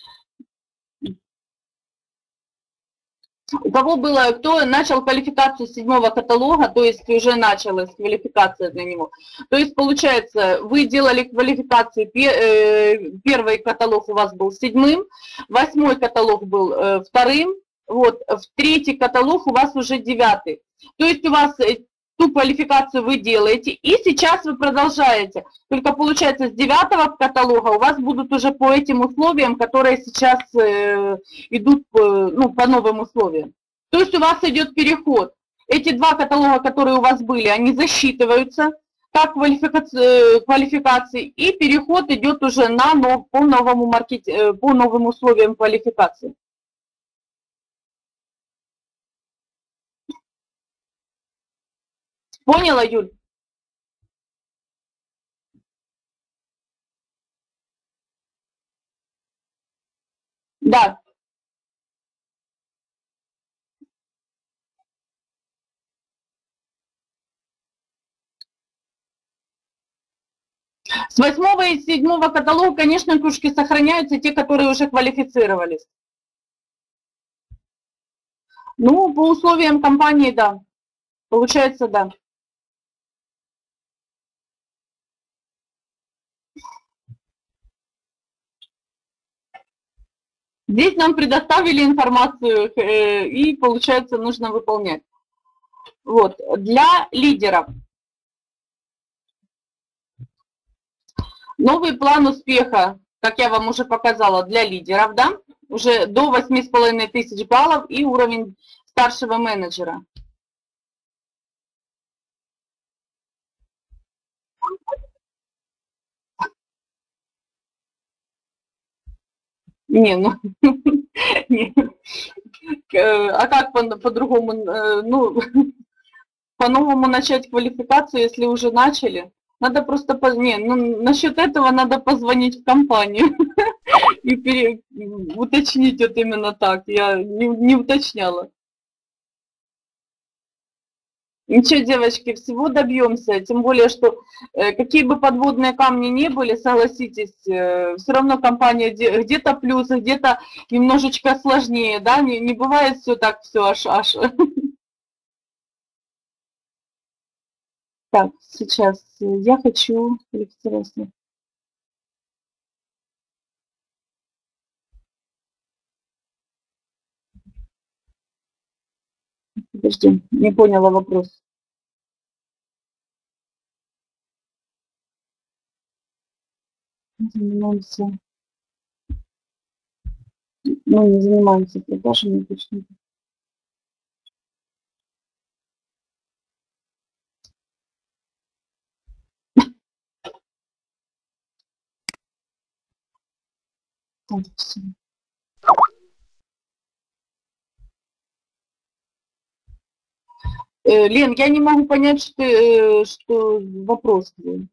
У кого было, кто начал квалификацию седьмого каталога, то есть уже началась квалификация для него. То есть, получается, вы делали квалификацию, первый каталог у вас был седьмым, восьмой каталог был вторым, вот, в третий каталог у вас уже девятый. То есть у вас ту квалификацию вы делаете, и сейчас вы продолжаете. Только получается, с девятого каталога у вас будут уже по этим условиям, которые сейчас э, идут по, ну, по новым условиям. То есть у вас идет переход. Эти два каталога, которые у вас были, они засчитываются как квалификации, квалификации, и переход идет уже на нов, по, новому маркете, по новым условиям квалификации. Поняла, Юль? Да. С восьмого и седьмого каталога, конечно, кружки сохраняются, те, которые уже квалифицировались. Ну, по условиям компании, да. Получается, да. Здесь нам предоставили информацию, и, получается, нужно выполнять. Вот, для лидеров. Новый план успеха, как я вам уже показала, для лидеров, да, уже до восьми с половиной тысяч баллов и уровень старшего менеджера. Не, ну, не. А как по-другому, ну, по-новому начать квалификацию, если уже начали? Надо просто, не, ну, насчет этого надо позвонить в компанию и пере, уточнить вот именно так. Я не, не уточняла. Ничего, девочки, всего добьемся, тем более, что э, какие бы подводные камни ни были, согласитесь, э, все равно компания где-то плюс, где-то немножечко сложнее, да, не, не бывает все так, все аж, аж. Так, сейчас я хочу регистрироваться. Подожди, не поняла вопрос. Занимаемся. Ну, не занимаемся продажами точно. Так, все. Лен, я не могу понять, что, что вопрос твой.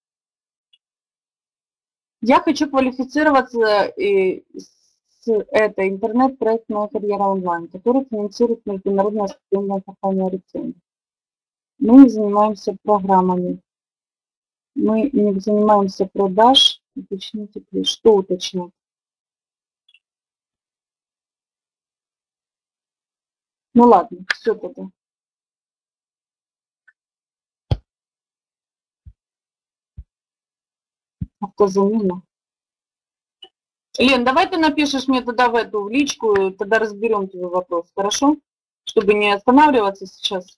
Я хочу квалифицироваться с этой интернет-проектной карьера онлайн, который финансирует международная стипендия компания Oriflame. Мы занимаемся программами. Мы не занимаемся продаж. Уточните, что уточнять? Ну ладно, все тогда. Автозамена. Лен, давай ты напишешь мне тогда в эту в личку, тогда разберем твой вопрос, хорошо? Чтобы не останавливаться сейчас.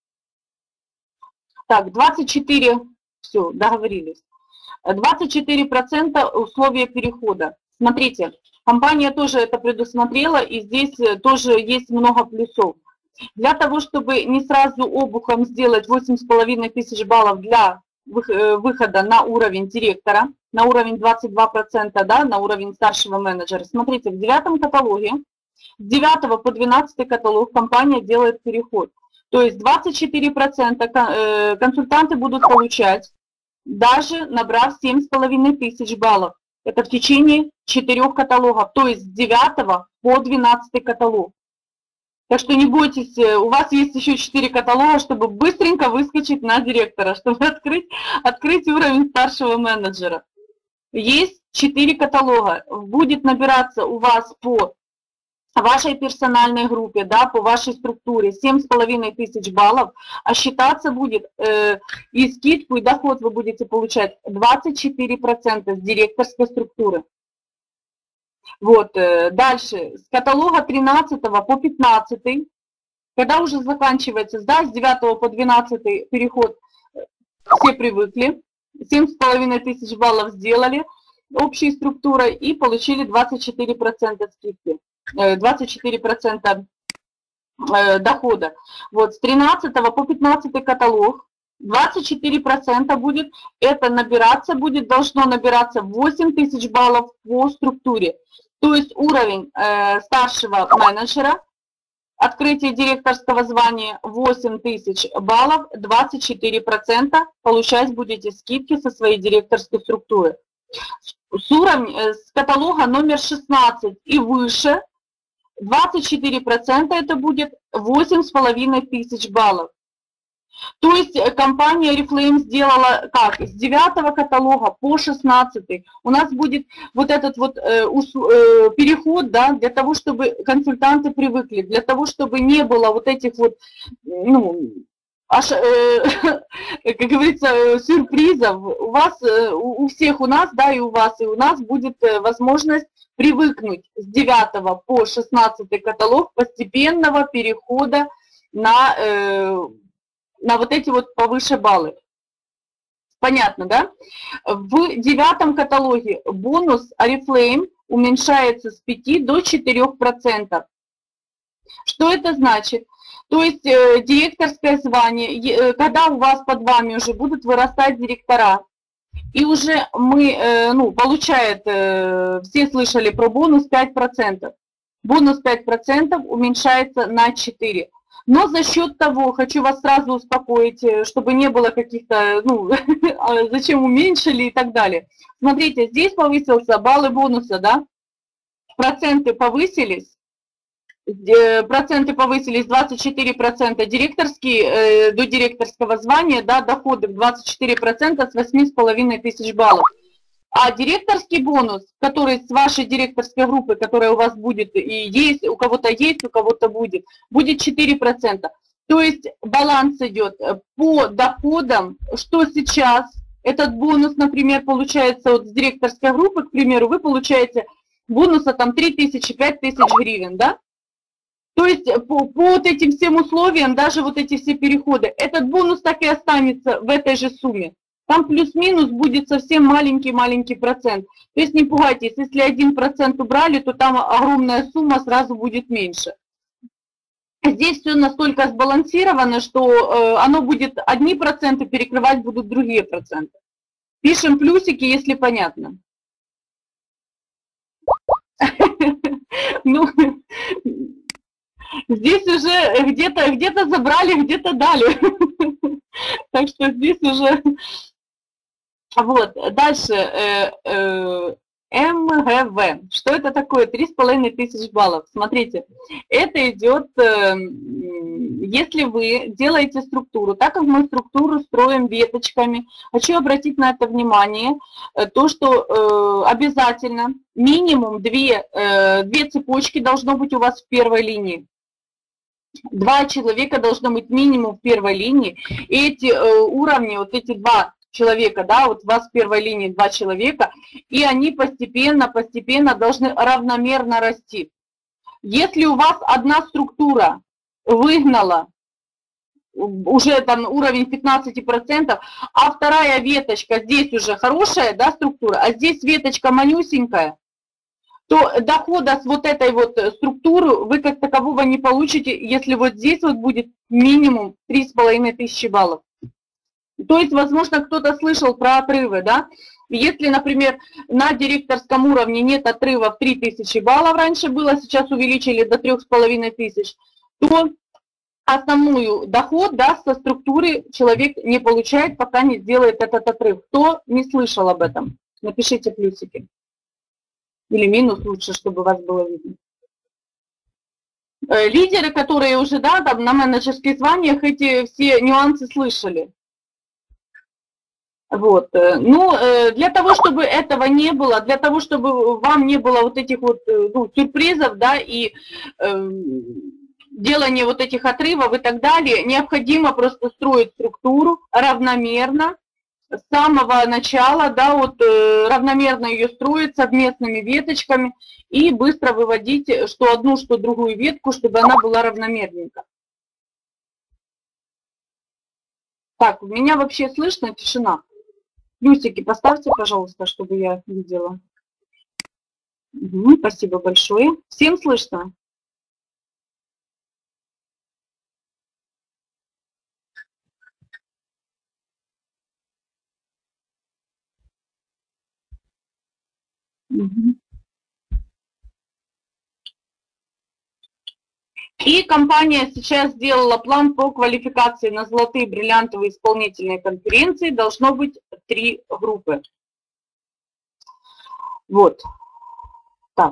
Так, двадцать четыре, все, договорились. двадцать четыре процента условия перехода. Смотрите, компания тоже это предусмотрела, и здесь тоже есть много плюсов. Для того, чтобы не сразу обухом сделать восемь с половиной тысяч баллов для выхода на уровень директора, на уровень двадцать два процента, да, на уровень старшего менеджера. Смотрите, в девятом каталоге, с девятого по двенадцатый каталог компания делает переход. То есть двадцать четыре процента консультанты будут получать, даже набрав семь с половиной тысяч баллов. Это в течение четырех каталогов, то есть с девятого по двенадцатый каталог. Так что не бойтесь, у вас есть еще четыре каталога, чтобы быстренько выскочить на директора, чтобы открыть, открыть уровень старшего менеджера. Есть четыре каталога. Будет набираться у вас по вашей персональной группе, да, по вашей структуре семь с половиной тысяч баллов, а считаться будет э, и скидку, и доход вы будете получать двадцать четыре процента с директорской структуры. Вот, дальше, с каталога тринадцатого по пятнадцатый, когда уже заканчивается, да, с девятого по двенадцатый переход, все привыкли, семь с половиной тысяч баллов сделали общей структурой и получили двадцать четыре процента скидки, двадцать четыре процента дохода. Вот, с тринадцатого по пятнадцатый каталог двадцать четыре процента будет, это набираться будет, должно набираться восемь тысяч баллов по структуре. То есть уровень э, старшего менеджера, открытие директорского звания восемь тысяч баллов, двадцать четыре процента получать будете скидки со своей директорской структуры. С, уровня, с каталога номер шестнадцать и выше двадцать четыре процента это будет восемь с половиной тысяч баллов. То есть компания Oriflame сделала как? С девятого каталога по шестнадцатый у нас будет вот этот вот э, э, переход, да, для того, чтобы консультанты привыкли, для того, чтобы не было вот этих вот, ну, аж, э, как говорится, сюрпризов. У вас, э, у всех у нас, да, и у вас, и у нас будет возможность привыкнуть с девятого по шестнадцатый каталог постепенного перехода на... Э, на вот эти вот повыше баллы. Понятно, да? В девятом каталоге бонус Oriflame уменьшается с пяти до четырёх процентов. Что это значит? То есть э, директорское звание, э, когда у вас под вами уже будут вырастать директора, и уже мы, э, ну, получает, э, все слышали про бонус пять процентов. Бонус пять процентов уменьшается на четыре процента. Но за счет того, хочу вас сразу успокоить, чтобы не было каких-то, ну, зачем уменьшили и так далее. Смотрите, здесь повысился баллы бонуса, да, проценты повысились, проценты повысились двадцать четыре процента, директорские, до директорского звания, да, доходы двадцать четыре процента с восьми с половиной тысяч баллов. А директорский бонус, который с вашей директорской группы, которая у вас будет и есть, у кого-то есть, у кого-то будет, будет четыре процента. То есть баланс идет по доходам, что сейчас этот бонус, например, получается вот с директорской группы, к примеру, вы получаете бонуса там три тысячи, пять тысяч гривен, да? То есть по, по вот этим всем условиям, даже вот эти все переходы, этот бонус так и останется в этой же сумме. Там плюс-минус будет совсем маленький-маленький процент. То есть не пугайтесь, если один процент убрали, то там огромная сумма сразу будет меньше. Здесь все настолько сбалансировано, что э, оно будет одни проценты перекрывать будут другие проценты. Пишем плюсики, если понятно. Ну, Здесь уже где-то где-то забрали, где-то дали. Так что здесь уже... Вот, дальше. Э, э, эм гэ вэ. Что это такое? Три с половиной тысяч баллов. Смотрите, это идет, э, если вы делаете структуру, так как мы структуру строим веточками, хочу обратить на это внимание, э, то, что э, обязательно минимум две, э, две цепочки должно быть у вас в первой линии. Два человека должно быть минимум в первой линии. И эти э, уровни, вот эти два человека, да, вот у вас в первой линии два человека, и они постепенно, постепенно должны равномерно расти. Если у вас одна структура выгнала уже там уровень пятнадцать процентов, а вторая веточка здесь уже хорошая, да, структура, а здесь веточка манюсенькая, то дохода с вот этой вот структуры вы как такового не получите, если вот здесь вот будет минимум три с половиной тысячи баллов. То есть, возможно, кто-то слышал про отрывы, да? Если, например, на директорском уровне нет отрыва в три тысячи баллов, раньше было, сейчас увеличили до трёх с половиной тысяч, то основную доход, да, со структуры человек не получает, пока не сделает этот отрыв. Кто не слышал об этом? Напишите плюсики. Или минус лучше, чтобы вас было видно. Лидеры, которые уже, да, там на менеджерских званиях, эти все нюансы слышали. Вот. Ну, для того, чтобы этого не было, для того, чтобы вам не было вот этих вот, ну, сюрпризов, да, и э, делания вот этих отрывов и так далее, необходимо просто строить структуру равномерно, с самого начала, да, вот э, равномерно ее строить совместными веточками и быстро выводить что одну, что другую ветку, чтобы она была равномерненько. Так, у меня вообще слышно тишина. Плюсики поставьте, пожалуйста, чтобы я видела. Угу, спасибо большое. Всем слышно? Угу. И компания сейчас сделала план по квалификации на золотые бриллиантовые исполнительные конференции. Должно быть три группы. Вот. Так.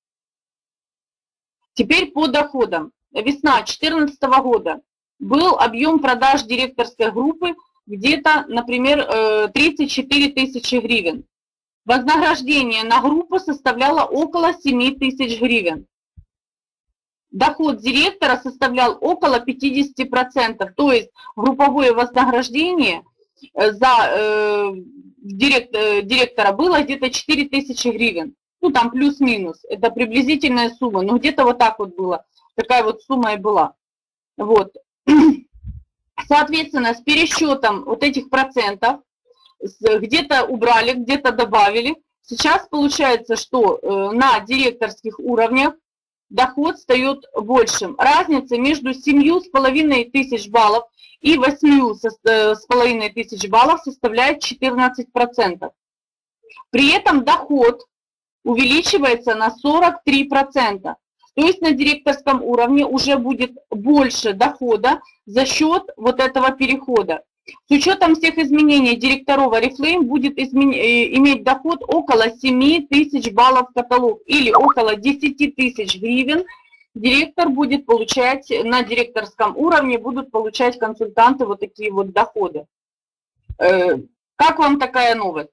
Теперь по доходам. Весна две тысячи четырнадцатого года был объем продаж директорской группы где-то, например, тридцать четыре тысячи гривен. Вознаграждение на группу составляло около семи тысяч гривен. Доход директора составлял около пятидесяти процентов, то есть групповое вознаграждение за э, директор, директора было где-то четыре тысячи гривен. Ну, там плюс-минус, это приблизительная сумма, но где-то вот так вот было, такая вот сумма и была. Вот. Соответственно, с пересчетом вот этих процентов, где-то убрали, где-то добавили. Сейчас получается, что на директорских уровнях доход стает большим. Разница между семью с половиной тысяч баллов и восьмью с половиной тысяч баллов составляет четырнадцать процентов. При этом доход увеличивается на сорок три процента. То есть на директорском уровне уже будет больше дохода за счет вот этого перехода. С учетом всех изменений директоров Oriflame будет измен... иметь доход около семи тысяч баллов в каталог или около десяти тысяч гривен. Директор будет получать, на директорском уровне будут получать консультанты вот такие вот доходы. Как вам такая новость?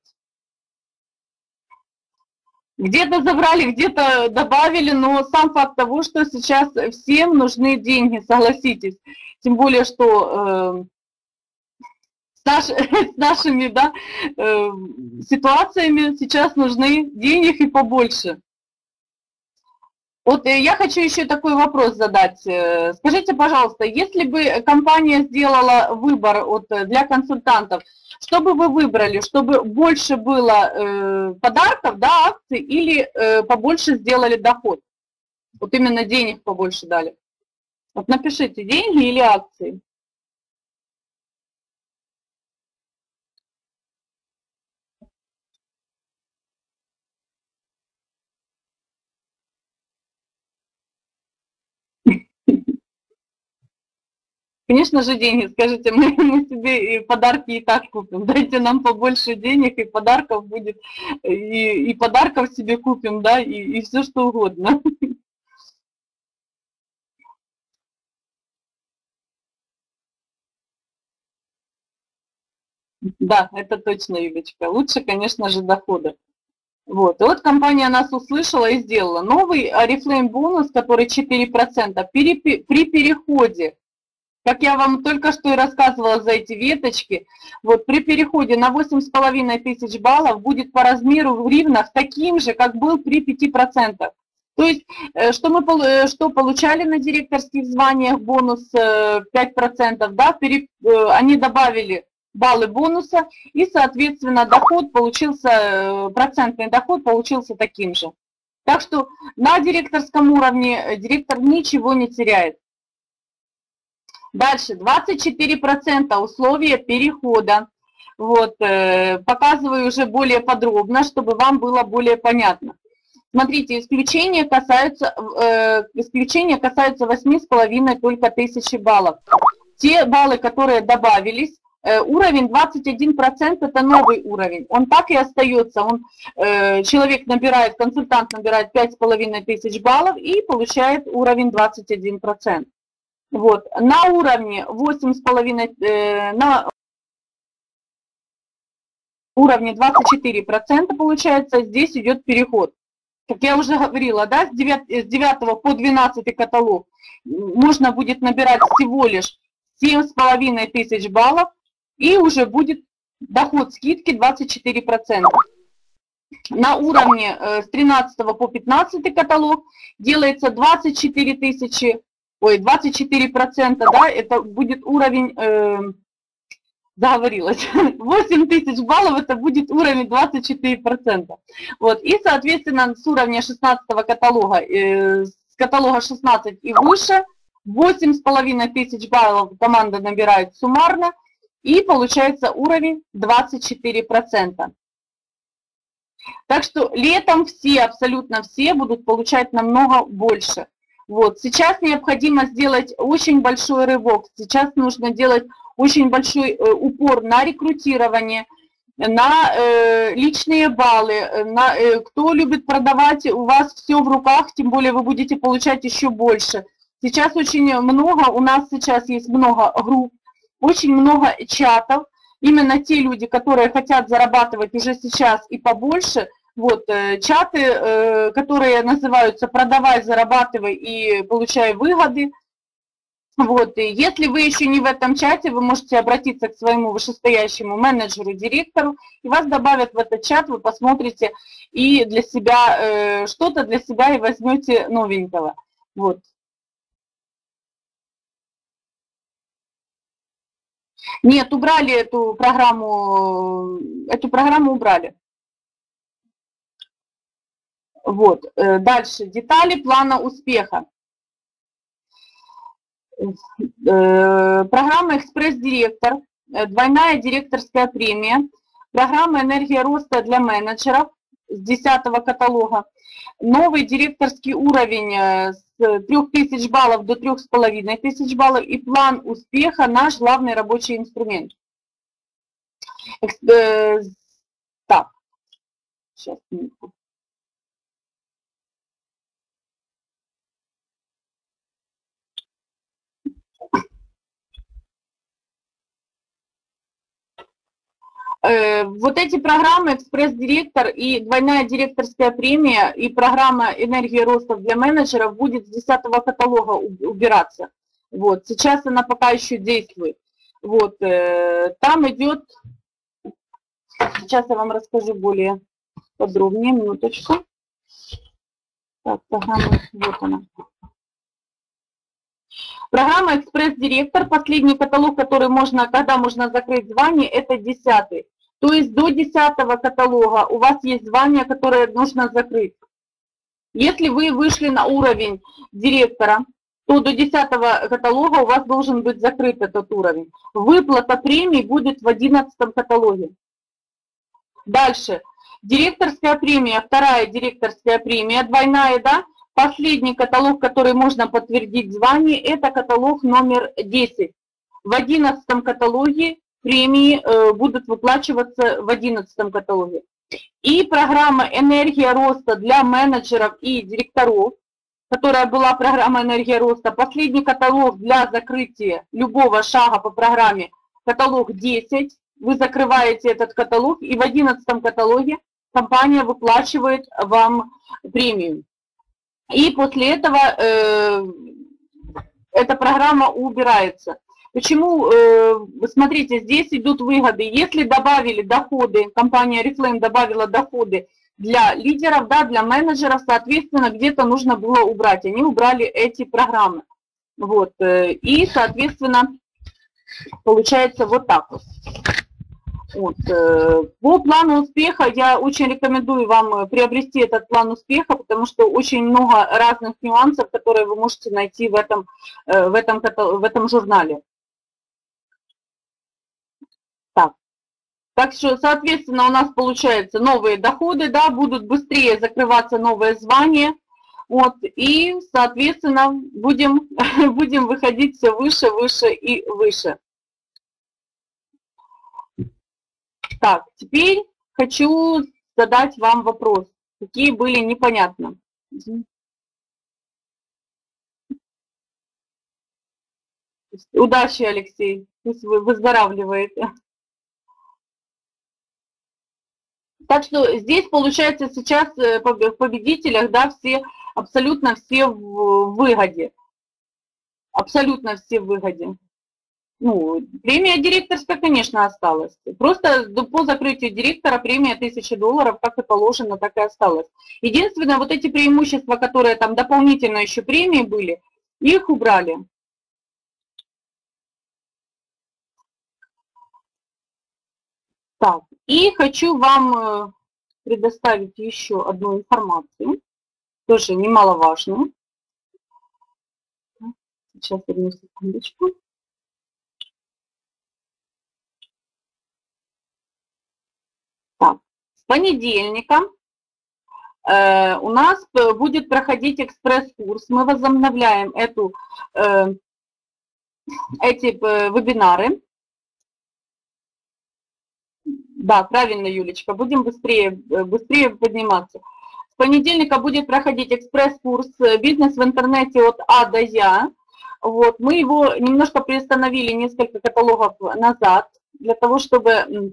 Где-то забрали, где-то добавили, но сам факт того, что сейчас всем нужны деньги, согласитесь. Тем более, что э, с, наш, с нашими, да, э, ситуациями сейчас нужны денег и побольше. Вот я хочу еще такой вопрос задать. Скажите, пожалуйста, если бы компания сделала выбор вот для консультантов, что бы вы выбрали, чтобы больше было подарков, да, акций, или побольше сделали доход? Вот именно денег побольше дали. Вот напишите, деньги или акции. Конечно же, деньги. Скажите, мы, мы себе и подарки и так купим. Дайте нам побольше денег, и подарков будет, и, и подарков себе купим, да, и, и все что угодно. Да, это точно, Юлечка. Лучше, конечно же, доходы. Вот. И вот компания нас услышала и сделала новый Oriflame бонус, который четыре процента при переходе. Как я вам только что и рассказывала за эти веточки, вот при переходе на восемь с половиной тысяч баллов будет по размеру в гривнах таким же, как был при пяти процентах. То есть, что мы что получали на директорских званиях, бонус пять процентов, да, пере, они добавили баллы бонуса, и, соответственно, доход получился, процентный доход получился таким же. Так что на директорском уровне директор ничего не теряет. Дальше, двадцать четыре процента условия перехода. Вот, э, показываю уже более подробно, чтобы вам было более понятно. Смотрите, исключения касаются, э, исключения касаются восьми с половиной только тысячи баллов. Те баллы, которые добавились, э, уровень двадцать один процент это новый уровень. Он так и остается. Он, э, человек набирает, консультант набирает пять с половиной тысяч баллов и получает уровень двадцать один процент. Вот. На уровне восемь с половиной, э, на уровне двадцать четыре процента получается, здесь идет переход. Как я уже говорила, да, с девятого по двенадцатый каталог можно будет набирать всего лишь семь с половиной тысяч баллов, и уже будет доход скидки двадцать четыре процента. На уровне э, с тринадцатого по пятнадцатый каталог делается двадцать четыре тысячи. Ой, двадцать четыре процента, да, это будет уровень, э, заговорилась, восемь тысяч баллов, это будет уровень двадцать четыре процента. Вот, и, соответственно, с уровня шестнадцатого каталога, э, с каталога шестнадцать и выше, восемь с половиной тысяч баллов команда набирает суммарно, и получается уровень двадцать четыре процента. Так что летом все, абсолютно все будут получать намного больше. Вот. Сейчас необходимо сделать очень большой рывок, сейчас нужно делать очень большой э, упор на рекрутирование, на э, личные баллы, на, э, кто любит продавать, у вас все в руках, тем более вы будете получать еще больше. Сейчас очень много, у нас сейчас есть много групп, очень много чатов, именно те люди, которые хотят зарабатывать уже сейчас и побольше. Вот, чаты, которые называются «Продавай, зарабатывай и получай выгоды». Вот, и если вы еще не в этом чате, вы можете обратиться к своему вышестоящему менеджеру, директору, и вас добавят в этот чат, вы посмотрите и для себя, что-то для себя и возьмете новенького. Вот. Нет, убрали эту программу, эту программу убрали. Вот, дальше, детали плана успеха. Программа «Экспресс-директор», двойная директорская премия, программа «Энергия роста для менеджеров» с десятого каталога, новый директорский уровень с трёх тысяч баллов до трёх с половиной тысяч баллов и план успеха, наш главный рабочий инструмент. Так, сейчас минутку. Вот эти программы «Экспресс-директор» и двойная директорская премия и программа «Энергия роста для менеджеров» будет с десятого каталога убираться. Вот, сейчас она пока еще действует. Вот, там идет, сейчас я вам расскажу более подробнее, минуточку. Так, программа, вот она. Программа «Экспресс-директор», последний каталог, который можно, когда можно закрыть звание, это десятый. То есть до десятого каталога у вас есть звание, которое нужно закрыть. Если вы вышли на уровень директора, то до десятого каталога у вас должен быть закрыт этот уровень. Выплата премий будет в одиннадцатом каталоге. Дальше. Директорская премия, вторая директорская премия, двойная, да? Последний каталог, который можно подтвердить звание, это каталог номер десять. в одиннадцатом каталоге премии э, будут выплачиваться в одиннадцатом каталоге. И программа «Энергия роста» для менеджеров и директоров, которая была программа «Энергия роста», последний каталог для закрытия любого шага по программе, каталог десять, вы закрываете этот каталог, и в одиннадцатом каталоге компания выплачивает вам премию. И после этого э, эта программа убирается. Почему? Э, смотрите, здесь идут выгоды. Если добавили доходы, компания Oriflame добавила доходы для лидеров, да, для менеджеров, соответственно, где-то нужно было убрать. Они убрали эти программы. Вот. И, соответственно, получается вот так вот. Вот. По плану успеха я очень рекомендую вам приобрести этот план успеха, потому что очень много разных нюансов, которые вы можете найти в этом, в этом, в этом журнале. Так. Так что, соответственно, у нас получается новые доходы, да, будут быстрее закрываться новые звания. Вот, и, соответственно, будем, будем выходить все выше, выше и выше. Так, теперь хочу задать вам вопрос, какие были непонятны. Удачи, Алексей, пусть вы выздоравливаете. Так что здесь, получается, сейчас в победителях, да, все, абсолютно все в выгоде. Абсолютно все в выгоде. Ну, премия директорская, конечно, осталась. Просто по закрытию директора премия тысяча долларов, как и положено, так и осталась. Единственное, вот эти преимущества, которые там дополнительно еще премии были, их убрали. Так, и хочу вам предоставить еще одну информацию, тоже немаловажную. Сейчас одну секундочку. Так, с понедельника э, у нас будет проходить экспресс-курс. Мы возобновляем эту, э, эти э, вебинары. Да, правильно, Юлечка, будем быстрее, быстрее подниматься. С понедельника будет проходить экспресс-курс «Бизнес в интернете от А до Я». Вот, мы его немножко приостановили несколько каталогов назад, для того, чтобы...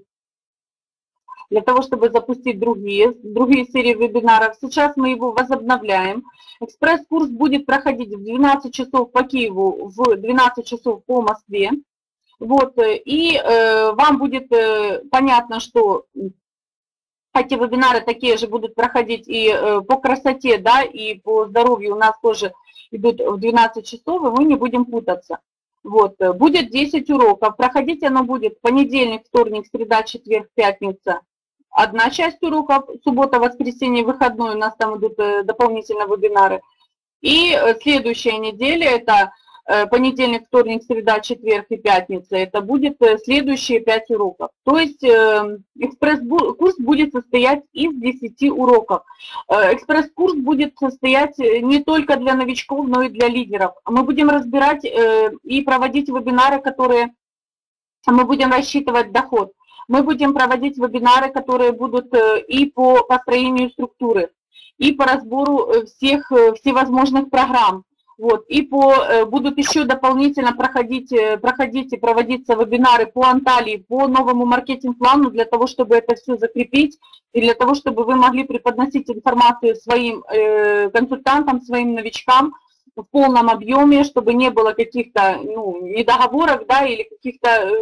для того, чтобы запустить другие, другие серии вебинаров. Сейчас мы его возобновляем. Экспресс-курс будет проходить в двенадцать часов по Киеву, в двенадцать часов по Москве. Вот, и э, вам будет э, понятно, что эти вебинары такие же будут проходить и э, по красоте, да, и по здоровью у нас тоже идут в двенадцать часов, и мы не будем путаться. Вот, будет десять уроков. Проходить оно будет понедельник, вторник, среда, четверг, пятница. Одна часть уроков, суббота, воскресенье, выходной, у нас там идут дополнительные вебинары. И следующая неделя, это понедельник, вторник, среда, четверг и пятница, это будет следующие пять уроков. То есть экспресс-курс будет состоять из десяти уроков. Экспресс-курс будет состоять не только для новичков, но и для лидеров. Мы будем разбирать и проводить вебинары, которые мы будем рассчитывать доход. Мы будем проводить вебинары, которые будут и по построению структуры, и по разбору всех всевозможных программ. Вот, и по, будут еще дополнительно проходить, проходить и проводиться вебинары по Анталии, по новому маркетинг-плану, для того, чтобы это все закрепить, и для того, чтобы вы могли преподносить информацию своим э, консультантам, своим новичкам в полном объеме, чтобы не было каких-то ну, недоговорок, да, или каких-то э,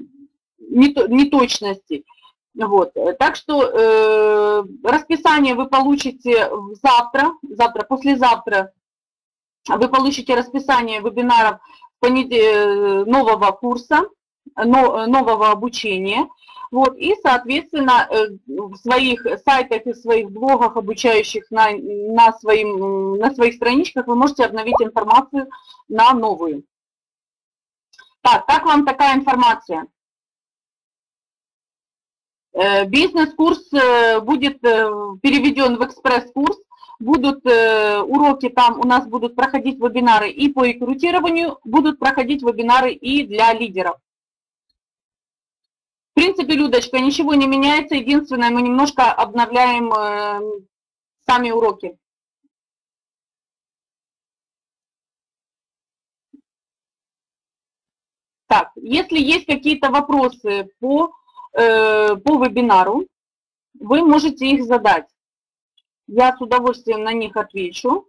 неточностей. Вот. Так что э, расписание вы получите завтра, завтра, послезавтра. Вы получите расписание вебинаров нового курса, нового обучения. Вот, и, соответственно, в своих сайтах и в своих блогах, обучающих на, на, своим, на своих страничках, вы можете обновить информацию на новую. Так, как вам такая информация? Бизнес-курс будет переведен в экспресс-курс. Будут э, уроки, там у нас будут проходить вебинары и по рекрутированию, будут проходить вебинары и для лидеров. В принципе, Людочка, ничего не меняется, единственное, мы немножко обновляем э, сами уроки. Так, если есть какие-то вопросы по, э, по вебинару, вы можете их задать. Я с удовольствием на них отвечу.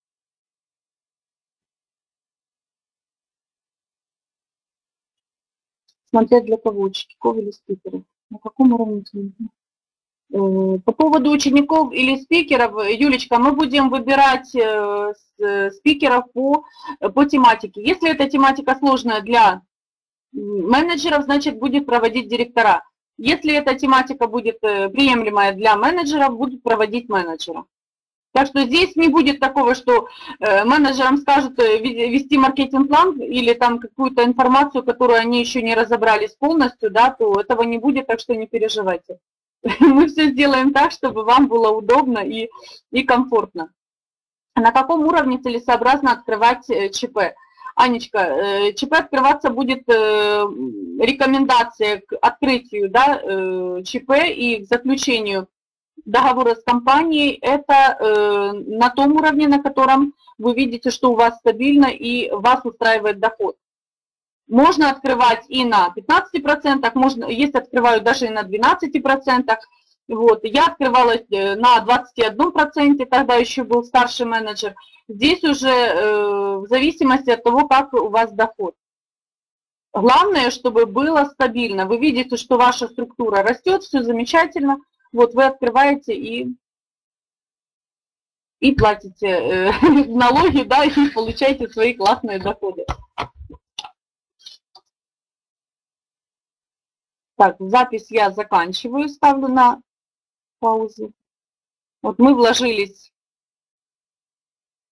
Смотря для кого, учеников или спикеров. На каком уровне? По поводу учеников или спикеров, Юлечка, мы будем выбирать спикеров по, по тематике. Если эта тематика сложная для менеджеров, значит, будет проводить директора. Если эта тематика будет приемлемая для менеджеров, будут проводить менеджеры. Так что здесь не будет такого, что менеджерам скажут вести маркетинг-план или там какую-то информацию, которую они еще не разобрались полностью, да, то этого не будет, так что не переживайте. Мы все сделаем так, чтобы вам было удобно и, и комфортно. На каком уровне целесообразно открывать ЧП? Анечка, ЧП открываться будет рекомендация к открытию, да, ЧП и к заключению договора с компанией. Это на том уровне, на котором вы видите, что у вас стабильно и вас устраивает доход. Можно открывать и на пятнадцати процентах, можно, есть открывают даже и на двенадцати процентах. Вот. Я открывала на двадцати одном проценте, тогда еще был старший менеджер. Здесь уже э, в зависимости от того, как у вас доход. Главное, чтобы было стабильно. Вы видите, что ваша структура растет, все замечательно. Вот вы открываете и, и платите э, налоги, да, и получаете свои классные доходы. Так, запись я заканчиваю, ставлю на паузу. Вот мы вложились